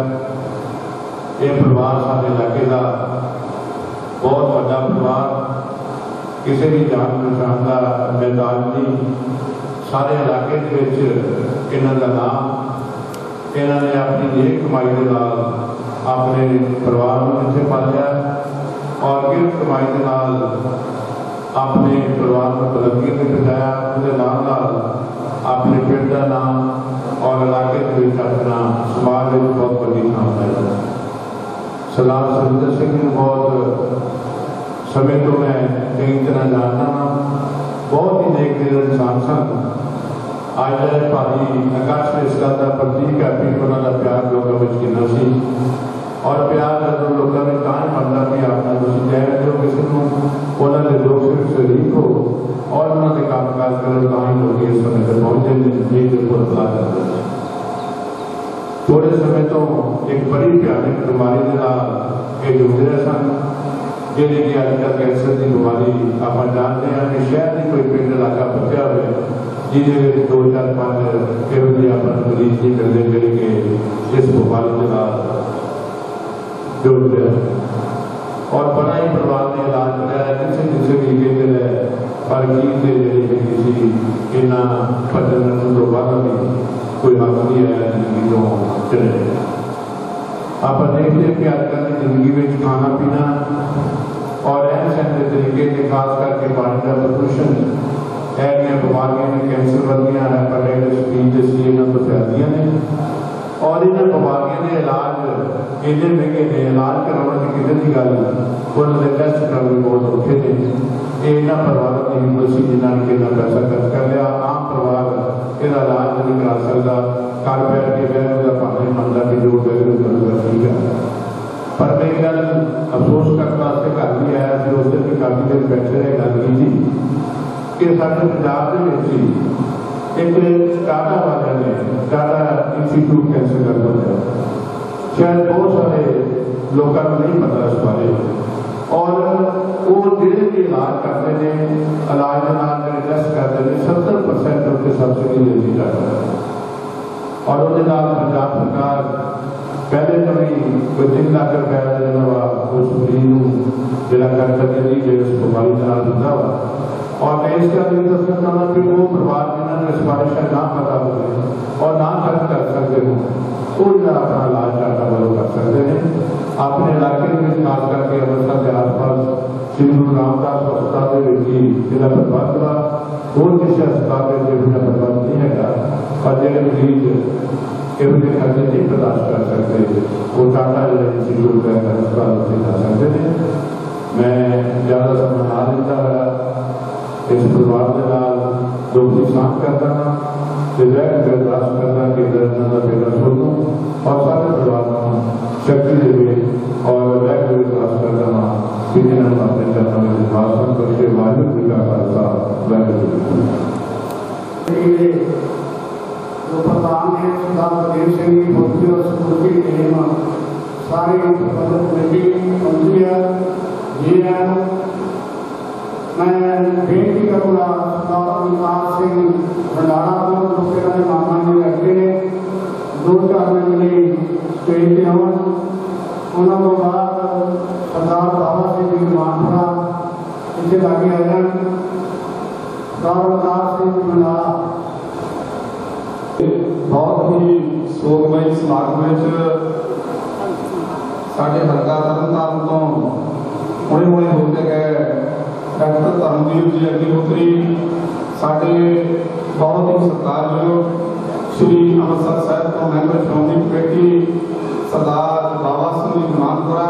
यह परिवार साडे इलाके का बहुत बड़ा परिवार, किसी भी जान पहचान का मैदान नहीं। सारे इलाके इन्हों का नाम, इन्होंने अपनी नेक कमाई के नाल अपने परिवार को इतने पालिया और गिरफ्त कमाई के नाल अपने परिवार को बुलंदी में पहुँचाया। उसके नाल अपने पिंड का नाम और इलाके के अपना समाज में बहुत बड़ी नाम है। सरदार सुरिंदर सिंह जी बहुत समय तो मैं कई तरह जानता हाँ, बहुत ही नेक दिल इंसान सन। आज भारी आकाश में इस गल का प्रतीक है भी उन्होंने प्यार लोगों में कितना सी, और प्यार जो लोगों में कहाँ बनता भी अपना तुम कह रहे हो किसी को उन्होंने दुख सुख शरीक हो और उन्होंने काम काज करो तो ही लोग इस समय तक पहुंचे नहीं बिल्कुल अदा करते। थोड़े समय तो एक बड़ी भयानक बीमारी के नाल ये जूझ रहे सन, जी कि अजकल कैंसर की बीमारी आप जानते हैं कि शहर की कोई पिंड इलाका बचा हुए जिन्हें 2-4-5 एवं अपन मरीज नहीं करते ਜਿਹੜੇ कि इस बीमारी के नाल जुड़ रहे और बड़ा ही परिवार ने इलाज कराया किसी किसी तरीके के पर की जी इन्ना भजन तो बाद भी कोई हक नहीं आया जिंदगी तो चले। आप देखते हैं कि आजकल की जिंदगी में खाना पीना और रहन सहन के तरीके से खास करके पानी का प्रदूषण ऐसिया बीमारियां ने कैंसर वर्गियां हेपेटाइटिस बी ते सी इन्हों तो फैलदियां ने और इन्होंने बीमारियों के इलाज इन्ने महंगे ने, इलाज कराने की कितने की गल उन्होंने टेस्ट कराने बहुत औखे ने। ये इन्होंने परिवारों की हिम्मत सी जिन्होंने कि इन्ना पैसा खर्च कर लिया। आम परिवार इसका इलाज नहीं करा सकता, घर बैठ के बहने का भाषा मनता कि जो गल ठीक है। पर मैं गल अफसोस करने वास्ते घर भी आया कि उस दिन भी काफ़ी देर बैठे रहे गल की थी कि साढ़े पंजाब के एक टाटा वाले ने टाटा इंस्टीट्यूट कैंसर कर दिया। शायद बहुत सारे लोगों को नहीं पता इस बारे और वो जिले के इलाज करते हैं, इलाज के नाम टेस्ट करते हैं 70% उनके सब्सिडी देती जाता है और उसके नाल पंजाब सरकार पहले तो भी कोई 3 लाख रुपया जो उस मरीज को जो कर सके जी इस बीमारी के नाल होता वा। और मैं इसका भी दसना चाहना कि वो परिवार जिन्होंने सिफारिश ना पता हो और ना खर्च कर सकते हो वो अपना इलाज टाटा वालों कर सकते हैं। अपने इलाके में खास करके अमृतसर के आसपास श्री गुरु रामदास अस्पताल के जिला प्रबंध वा और किसी अस्पताल में जिला प्रबंध नहीं है और जो मरीज इतने खर्चे नहीं बर्दाश्त कर सकते वो टाटा इंस्टीट्यूट का अस्पताल से जा सकते हैं। मैं ज़्यादा समय ना लेता है इस परिवार के नाल दुख की सांस करता हाँ, अरदास करना कि बेटा सुन लूँ विधि नाल अपने चरणों में विश्वास करके वाहिगुरू जी का खालसा वाहिगुरू जी की फतेह। जो प्रधान है सरदार बलदेव सिंह जी फौजी और सिक्योरिटी टीम सारी प्रबंधक कमेटी पहुंची है जी है। मैं बेनती करूँगा सरदार अवतार सिंह भंडारा को जो कि मेरे मामा जी लड़के ने 2-4 मिनट लिए स्टेज पे आवन। उन्होंने बाद सरदार बाबा सिंह जी मानपुरा इसे लागे आ जाए। सरदार अवतार सिंह भंडारा बहुत ही शोकमय समागम साढ़े हल्का तरनताਰਨ तो हुणे हुणे होते गए डॉक्टर धर्मवीर जी अग्निहोत्री साढ़े बहुत ही सत्कारयोग श्री अमृतसर साहिब तो मैंबर श्रोमणी कमेटी सरदार बाबा सिंह जी मानपुरा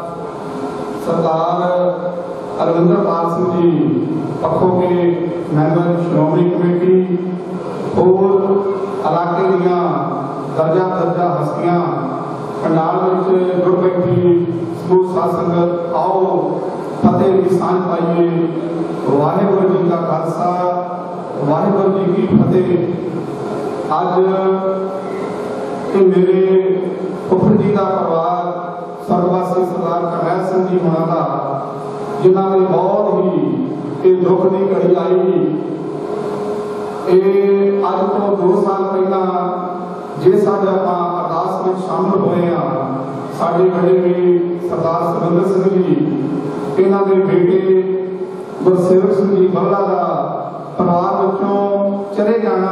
सरदार अरविंदरपाल सिंह जी पखों के मैंबर श्रोमणी कमेटी और इलाके दियां दर्जा दर्जा हस्तियां पंडाल में जुड़ बैठी समूह साध संगत आओ फतेह की सांझ पाइए। वाहिगुरू जी का खालसा वाहिगुरू जी की फतेह। आज ये मेरे फुफड़ जी का परिवार स्वर्गवासी सरदार करनैल सिंह जी होना था जिन्होंने बहुत ही ये दुख की घड़ी आई। अज तो 2 साल पहला जे साडे आपां अरदास में शामिल होए हैं साडे बड़े भी सरदार सुरिंदर सिंह जी इन्हां दे बेटे गुरसेवक सिंह जी बल्ला का परिवार विचों चले जाना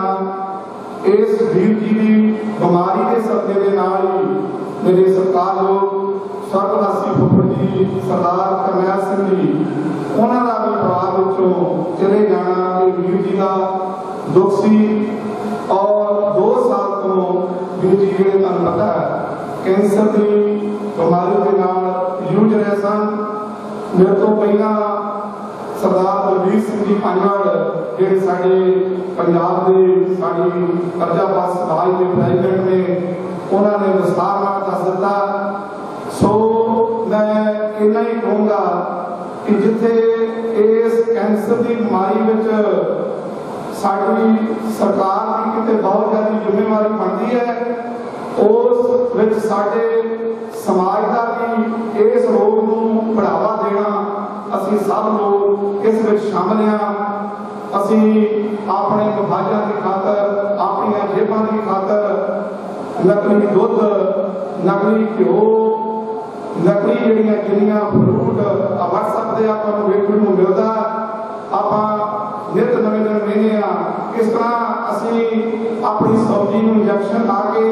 इस वीर जी की बीमारी के सदके दे नाल ही मेरे सरकारयोग स्वर्गवासी फुफड़ जी सरदार करनैल सिंह जी उन्हां दा भी परिवार विचों चले जाना ये वीर जी का दुख सी। और 2 साल तो वीर जी जिहड़े तुहानूं पता है कैंसर की बीमारी के नाल जूझ रहे सन। मेरे तो पहला सरदार बलबीर सिंह जी पंजवड़ जिहड़े साडे पंजाब के साडी प्रजापत समाज के प्रेजिडेंट ने उन्होंने विस्तार नाल दस दिता। सो मैं इन्ना ही कहूँगा कि जिथे इस कैंसर की बीमारी विच साडी सरकार की किते बहुत ज़्यादा जिम्मेवारी बनती है उस विच साडे समाज का भी इस रोग नूं बढ़ावा देना असी सब लोग इस विच शामिल हाँ। असी अपने मफाजा की खातर अपनी जेबां की खातर नकली दुध नकली घ्यो नकली जिहड़ियां जिन्नियां फ्रूट व्हाट्सएप से आपां नूं वेखण नूं मिलदा आपां नित नवे दिन वेखदे हां किस तरह असी अपनी सब्जी में इंजैक्शन ला के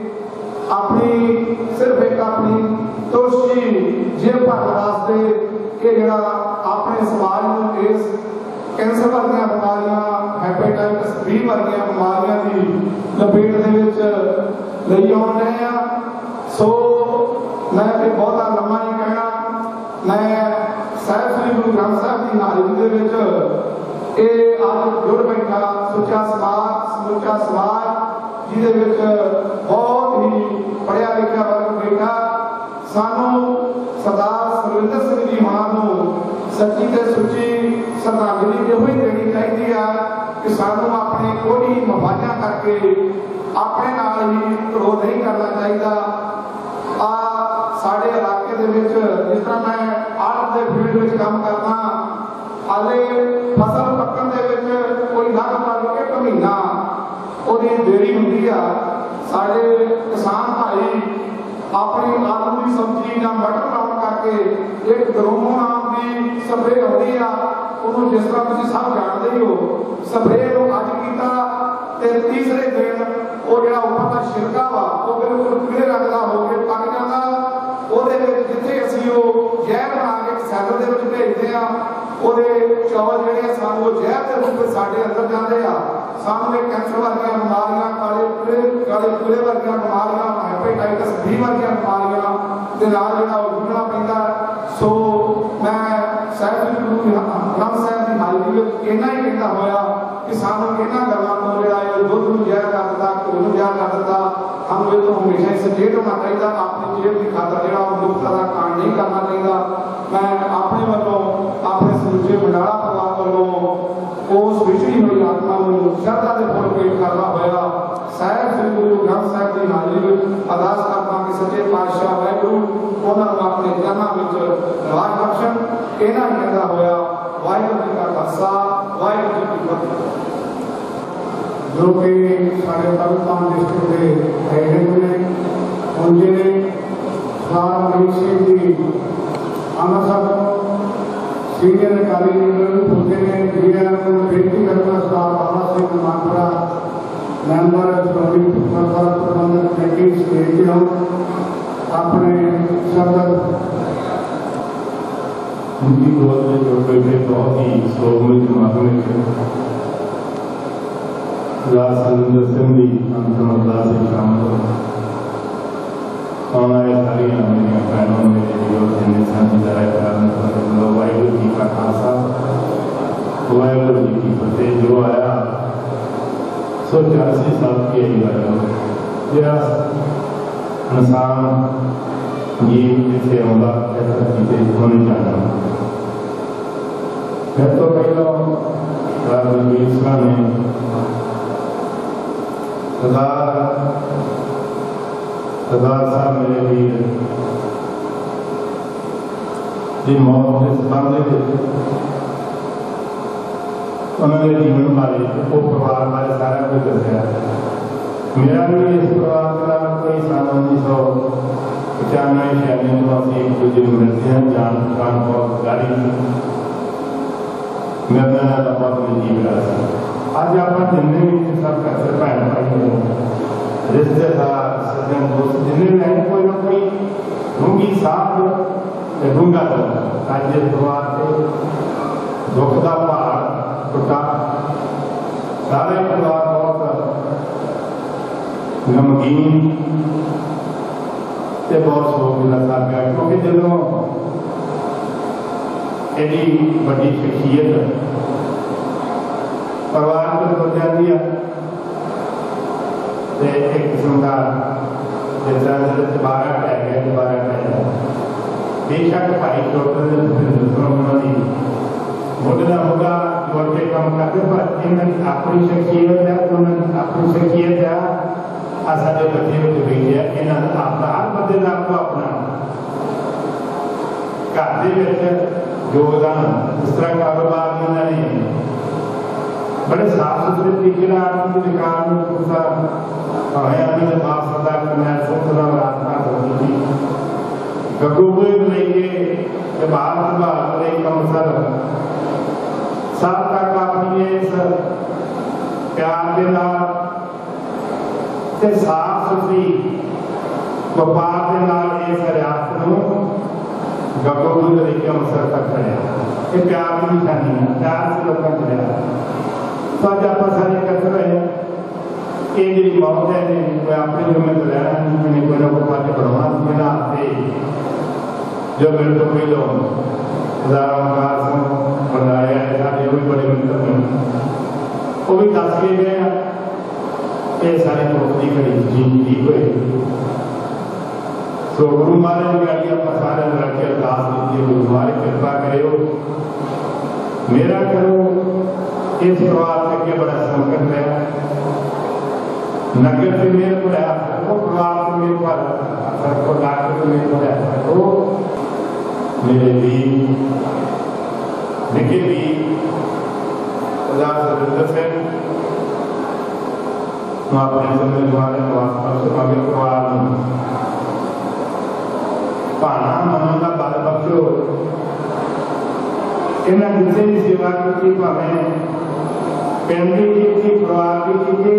अपनी सिर्फ एक अपनी तोशी जेब भरने वास्ते ये जरा अपने समाज में इस कैंसर वर्गियां बीमारियां हैपेटाइटिस बी वर्गियां बीमारियां की लपेट दे लई आउण रहे हैं। सो मैं बहुता लम्मा नहीं कहना। मैं साहिब श्री गुरु ग्रंथ साहिब की हाजरी के अज जुड़ बैठा सुचा समाज जिहदे बहुत ही पढ़िया लिखा वर्ग बैठा सानू सरदार सुरिंदर सिंह जी होना सच्ची ते सुची श्रद्धांजलि यो ही देनी चाहिए कि सानू अपने कोई मफाजा करके अपने नाल ही विरोध नहीं करना चाहिए। साढ़े इलाके दे विच जिस तरह मैं आड़त के फील्ड में काम करना हाले फसल पकन दे विच कोई लगभग 1 महीना ओदी देरी हुंदी आ। साढ़े किसान भाई अपनी आलू की सब्जी या मटर लाउण करके एक ग्रोमो नाम की स्प्रे आउंदी आ उन्होंने जिस तरह तुसीं सब जानते ही हो स्प्रे नूं अज कीता ते तीसरे दिन वो जिहड़ा उपर दा छिलका वा वो बिल्कुल पीले रंग दा हो के पक जांदा। ਉਹਦੇ ਵਿੱਚ ਜਿੱਥੇ ਅਸੀਂ ਉਹ ਜ਼ਹਿਰ ਬਣਾ ਕੇ ਸੈਲਰ ਦੇ ਵਿੱਚ ਭੇਜਦੇ ਆ ਉਹਦੇ ਚੌਲ ਜਿਹੜੇ ਸਾਨੂੰ ਉਹ ਜ਼ਹਿਰ ਦੇ ਰੂਪ ਵਿੱਚ ਸਾਡੇ ਅੰਦਰ ਜਾਂਦੇ ਆ। ਸਾਨੂੰ ਇਹ ਕੈਂਸਰ ਵਰਗੀਆਂ ਬਿਮਾਰੀਆਂ ਕਾਲੇ ਪੀਲੇ ਵਰਗੀਆਂ ਬਿਮਾਰੀਆਂ ਹੈਪੇਟਾਈਟਸ ਬੀ ਵਰਗੀਆਂ ਬਿਮਾਰੀਆਂ ਦੇ ਨਾਲ ਜਿਹੜਾ ਉਹ ਜੂਝਣਾ ਪੈਂਦਾ। ਸੋ ਮੈਂ ਸਾਹਿਬ ਗੁਰੂ ਗ੍ਰੰਥ ਸਾਹਿਬ ਦੀ ਹਾਜ਼ਰੀ ਵਿੱਚ ਇੰਨਾ ਹੀ ਕਹਿੰਦਾ ਹੋਇਆ कि सानू इन्हां गल्लां तो जिहड़ा है दुध नूं जहर कर दित्ता घ्यो नूं जहर कर दित्ता सानू इह तो हमेशा सचेत होना चाहिए अपनी जेब की खातर जिहड़ा मुफ्त दा कांड नहीं करना चाहिए। मैं अपने ਸ਼ਰਧਾ ਦੇ ਫੁੱਲ ਭੇਟ ਕਰਦਾ ਹੋਇਆ ਸਾਹਿਬ ਸ੍ਰੀ ਗੁਰੂ ਗ੍ਰੰਥ ਸਾਹਿਬ ਦੀ ਹਾਜ਼ਰੀ ਵਿੱਚ ਅਰਦਾਸ ਕਰਦਾ ਕਿ ਸੱਚੇ ਪਾਤਸ਼ਾਹ ਵਾਹਿਗੁਰੂ ਉਹਨਾਂ ਨੂੰ ਆਪਣੇ ਚਰਨਾਂ ਵਿੱਚ ਨਿਵਾਸ ਬਖਸ਼ਣ। ਇਹਨਾਂ ਕਹਿੰਦਾ ਹੋਇਆ ਵਾਹਿਗੁਰੂ ਜੀ ਕਾ ਖਾਲਸਾ ਵਾਹਿਗੁਰੂ ਜੀ ਕੀ ਫਤਿਹ। जो कि साढ़े पाकिस्तान डिस्ट्रिक्ट के एजेंट ने उनके सरदार अमरीक सिंह जी अमृतसर सीनियर अकाली लीडर उनके बेनती करना सरदार बाबा सिंह मानपुरा मैंबर प्रबंधक कमेटी भेजते हो अपने सदर उनकी गोद में जो बैठे बहुत ही शोभनीय समागम में राज सुंदर सिंह जी अंतमदास से शामिल हमारे सारी मेरी बहनों मेरे जो जिन्हें साथी जरा वाहिगुरू जी का खालसा वाहिगुरू जी की फतेह। जो आया 184 साल की आयु इंसान जीव जिसे आंदा ऐसा चीजें होने जाना। फिर तो पहला राजवीर ने सरदार साहब मेरे वीर जी मौत के संबंध उन्होंने जीवन बारे वो परिवार बारे सारा कुछ दसिया। मेरा भी इस परिवार का कोई सन 1995 96 तो अभी एक दूसरे को मिलते हैं जान पहचान बहुत गाड़ी मेरा नाम बहुत निजी रहा। आज आप जिन्हें भी सब कैसे भैन भाई रिश्तेदार सज्जन दोस्त जिन्हें भी हैं कोई ना कोई डूंगी साथ डूंगा दर्द आज इस परिवार से दुख का पहाड़ टुटा। सारे परिवार बहुत गमगीन से बहुत शोक लगा गया क्योंकि जो एडी बड़ी शख्सियत परिवार को हो जाती है एक किस्म का जैसा दोबारा टह गया दोबारा टह गया। बेशक भाई डॉक्टर ने बोलना होगा जोड़ के काम करते पर इन्हें अपनी शख्सियत है उन्होंने अपनी शख्सियत है सारे बच्चे में जुड़ी है इन्होंने अपना हर बंदे का आपको अपना घर के योगदान इस तरह कारोबार इन्होंने बड़े साफ सुथरे तरीके आपकी दुकान में पूछा हमें अपनी जवाब सदा करना सुखदा प्रार्थना होती थी गगुए लेके जब बाहर बाहर एक अवसर साल तक अपनी इस प्यार के नाल ते साफ सुथरी व्यापार के नाल इस रियासत को गगुए लेके अवसर तक करें। ये प्यार की निशानी है प्यार से लोगों को तो अज आप सारे इकट्ठे रहे ये जी मौत है कोई अपने जुम्मे तो रहना नहीं कोई ना कोई पार्टी बढ़ाना बिना जो मेरे को कोई लोग हजारों बनाया है सारे भी बड़े मिलकर वो भी दस के गए ये सारी प्रॉपर्टी करी जिंदगी हुए तो गुरु महाराज की गाड़ी आप सारे लड़के अरदास कीजिए गुरु महाराज कृपा करो मेरा करो इस परिवार से क्या बड़ा संकट है नगर से मेरे को वो परिवार से मेरे पर असर को डॉक्टर से मेरे को असर को मेरे भी निके भी से अपने समय द्वारा आगे परिवार भाना मन का बल बख्शो इन्हें जिसे भी सेवा की भावें पिंड की परिवार की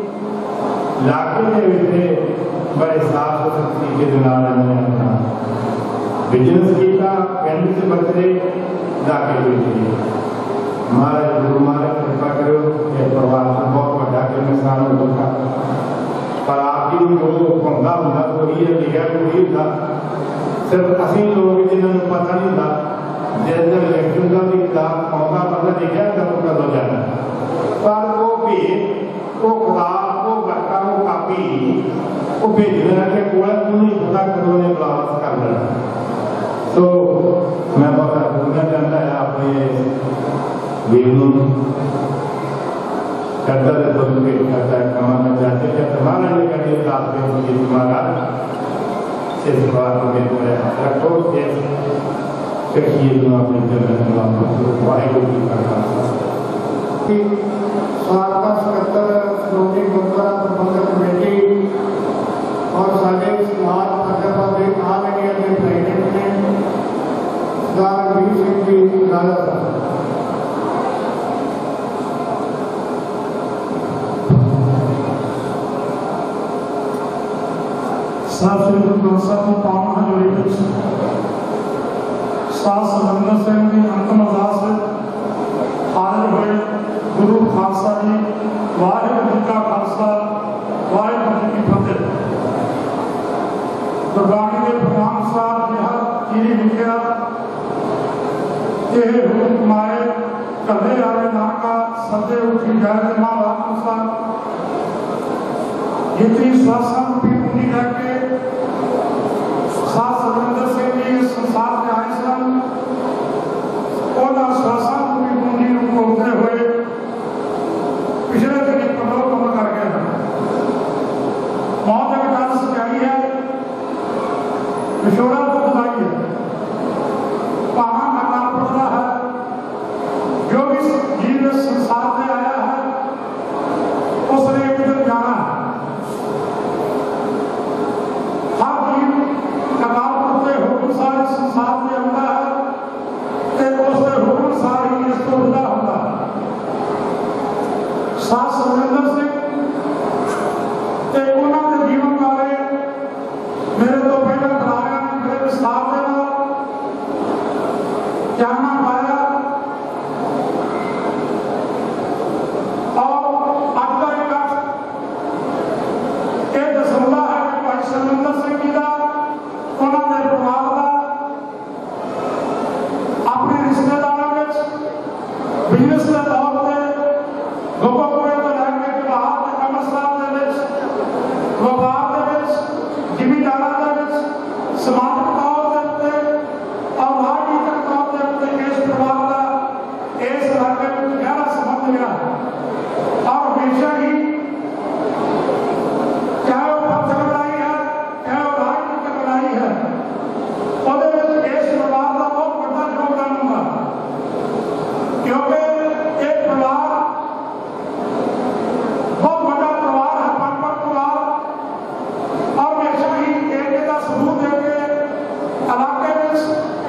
इलाके के बड़े साफ सुथरे तरीके अपना बिजनेस किया पिंड से बचते इलाके महाराज गुरु महाराज कृपा करो ये परिवार का बहुत बड़ा नुकसान हो चुका पर आपकी जो होंदा होंदा कोई है लिखा कोई था सिर्फ असी लोग जिन्होंने पता नहीं था जिस दिन इलेक्शन का भी खिलाफ मौका पता लिखा तब हो जाना पर वो भी वो किताब वो घटा वो कापी वो भेजना के कोल नहीं पता करो ने क्लास कर लेना तो मैं बहुत भूलना चाहता है अपने वीर करता अगली अरदास बेनती है महाराज इस बार को मेरे रखो रखिए जो अपने जन्म वाहिगुरू जी का खालसा। सारका सकत्तर श्रोमणी गुरुद्वारा प्रबंधक कमेटी और साढ़े समाज फतेहाबाद के ऑल इंडिया के प्रेसिडेंट ने सरदार वीर सिंह जी लाला साहब श्री गुरु ग्रंथ साहब को पावन हजूरी सात सलंदर सिंह की अंतिम अरदास हाजिर हुए गुरु खालसा जी वाहिगुरू जी का खालसा वाहिगुरू जी की फतेह। गुरबाणी के प्रधान साहब यह कीरी लिखिया ये हुकम कमाए कदे आवे नाका सदे उठी जाए मां अनुसार जितनी श्वासा रूपी पूरी करके सात सलंदर सिंह जी संसार में आए सन उन्होंने श्वासा रूपी पूरी को उतरे हुए पिछले दिन प्रलोक कम कर गए मौत एक गल सच्चाई है विछोड़ा तो खुदाई है पाना मरना पड़ता है जो भी जीव संसार में आया है उसने एक दिन जाना है। हर जीव कगार पड़ते हुक्म सारे संसार में आता है तो उसके हुक्म सारे इसको विदा होता है। सात सलंदर सिंह उन्होंने जीवन बारे मेरे तो पहले खिलाड़ियों ने मेरे विस्तार देना जानना पाया और आज का एक दसौंदा है कि भाई सलंदर सिंह जी का उन्होंने परिवार का अपने रिश्तेदारों में बिजनेस के तौर पर गोपापुरे तो लैके जवाहर के अमृतसर के व्यापार के जिमीदारा के समाजिक तौर पर और राजनीतिक तौर पर इस परिवार का इस इलाके में गहरा संबंध रहा और हमेशा ही चाहे वो पक्ष लड़ाई है चाहे वो राजनीतिक लड़ाई है और इस परिवार का बहुत बड़ा योगदान होगा क्योंकि एक परिवार बहुत बड़ा परिवार है परंपरा परिवार और हमेशा ही एक का सबूत देके इलाके में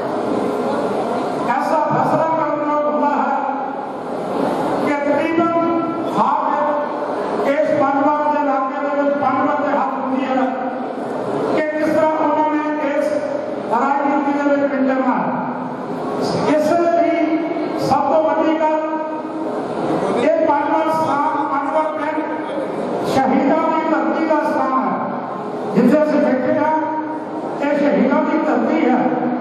ऐसा फैसला करना होता है कि तकरीबन हाथ इस पंजवार के इलाके में पंजवार के हाथ होती है कि किस तरह उन्होंने इस राजनीति में पिंडना है। इससे भी सब तो बड़ी गल एक पंजवार स्थान पंजवार पिंड शहीदों की धरती का स्थान है जिसे से बैठे हैं ये शहीदों की धरती है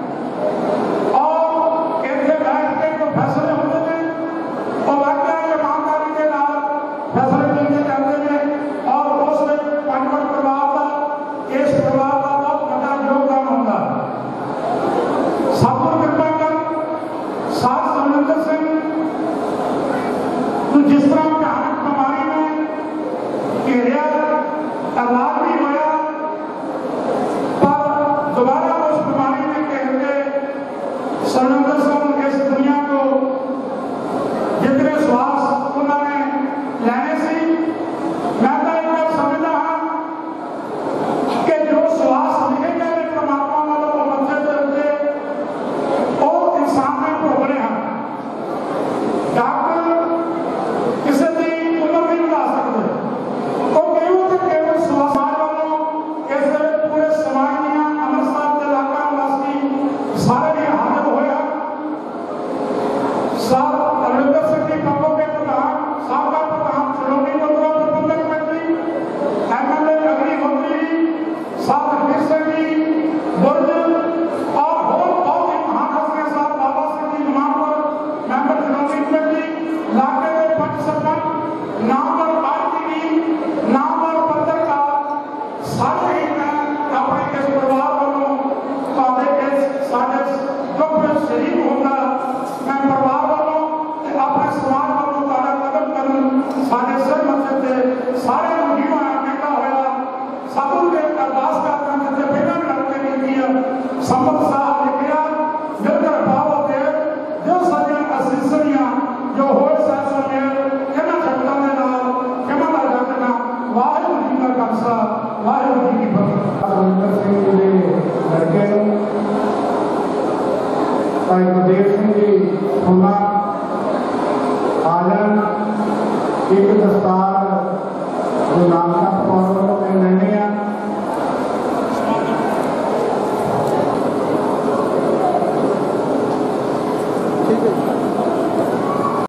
और इनके बैठ के जो फैसले होते हैं वो वाकई ईमानदारी के नाल फैसले किए जाते हैं और उसमें पंजवार परिवार का इस परिवार का बहुत बड़ा योगदान होता है। सतगुरु कृपा कर सात सलंदर सिंह तो जिस तरह भयानक बीमारी में घेरिया इलाज भी होया पर दोबारा उस बीमारी में घेर के सलंदर सिंह इस दुनिया को जितने श्वास उन्होंने लेने से मैं तो एक बार समझता हाँ कि जो श्वास लिखे गए परमात्मा वालों को मंदिर देते वो इंसान में भोगने हैं। डॉक्टर किसी की उम्र नहीं बढ़ा सकते वो केवल केवल श्वास वालों इस पूरे समाज में अमृतसर के इलाका वासी सारे ही हाजिर हुए हैं। सब रविंदर सिंह जी पप्पो के प्रधान साबका प्रधान श्रोमणी गुरुद्वारा प्रबंधक कमेटी एमएलए अग्निहोत्री साहब रणवीर सिंह जी बुर्ज और बहुत ही महान हस्तियां साहब बाबा सिंह जी नुमानपुर मेंबर श्रोमणी कमेटी लाके के पंच सरपंच नामवर आरटीवी नामवर पत्रकार सारे ही अपने इस परिवार वालों साढ़े दुख में शरीक होगा मैं परिवार वालों अपने समाज वालों का कदम कर साढ़े सिर मस्जिद से सारे मुहिम कहता हुआ ਸਿੰਘ ਜੀ ਸੁਣਾ ਆ ਜਾਣ। ਇੱਕ ਦਸਤਾਰ ਗੁਰੂ ਨਾਨਕ ਪਰਿਵਾਰ ਵੱਲੋਂ ਦੇ ਲੈਣੇ ਆ। ठीक है।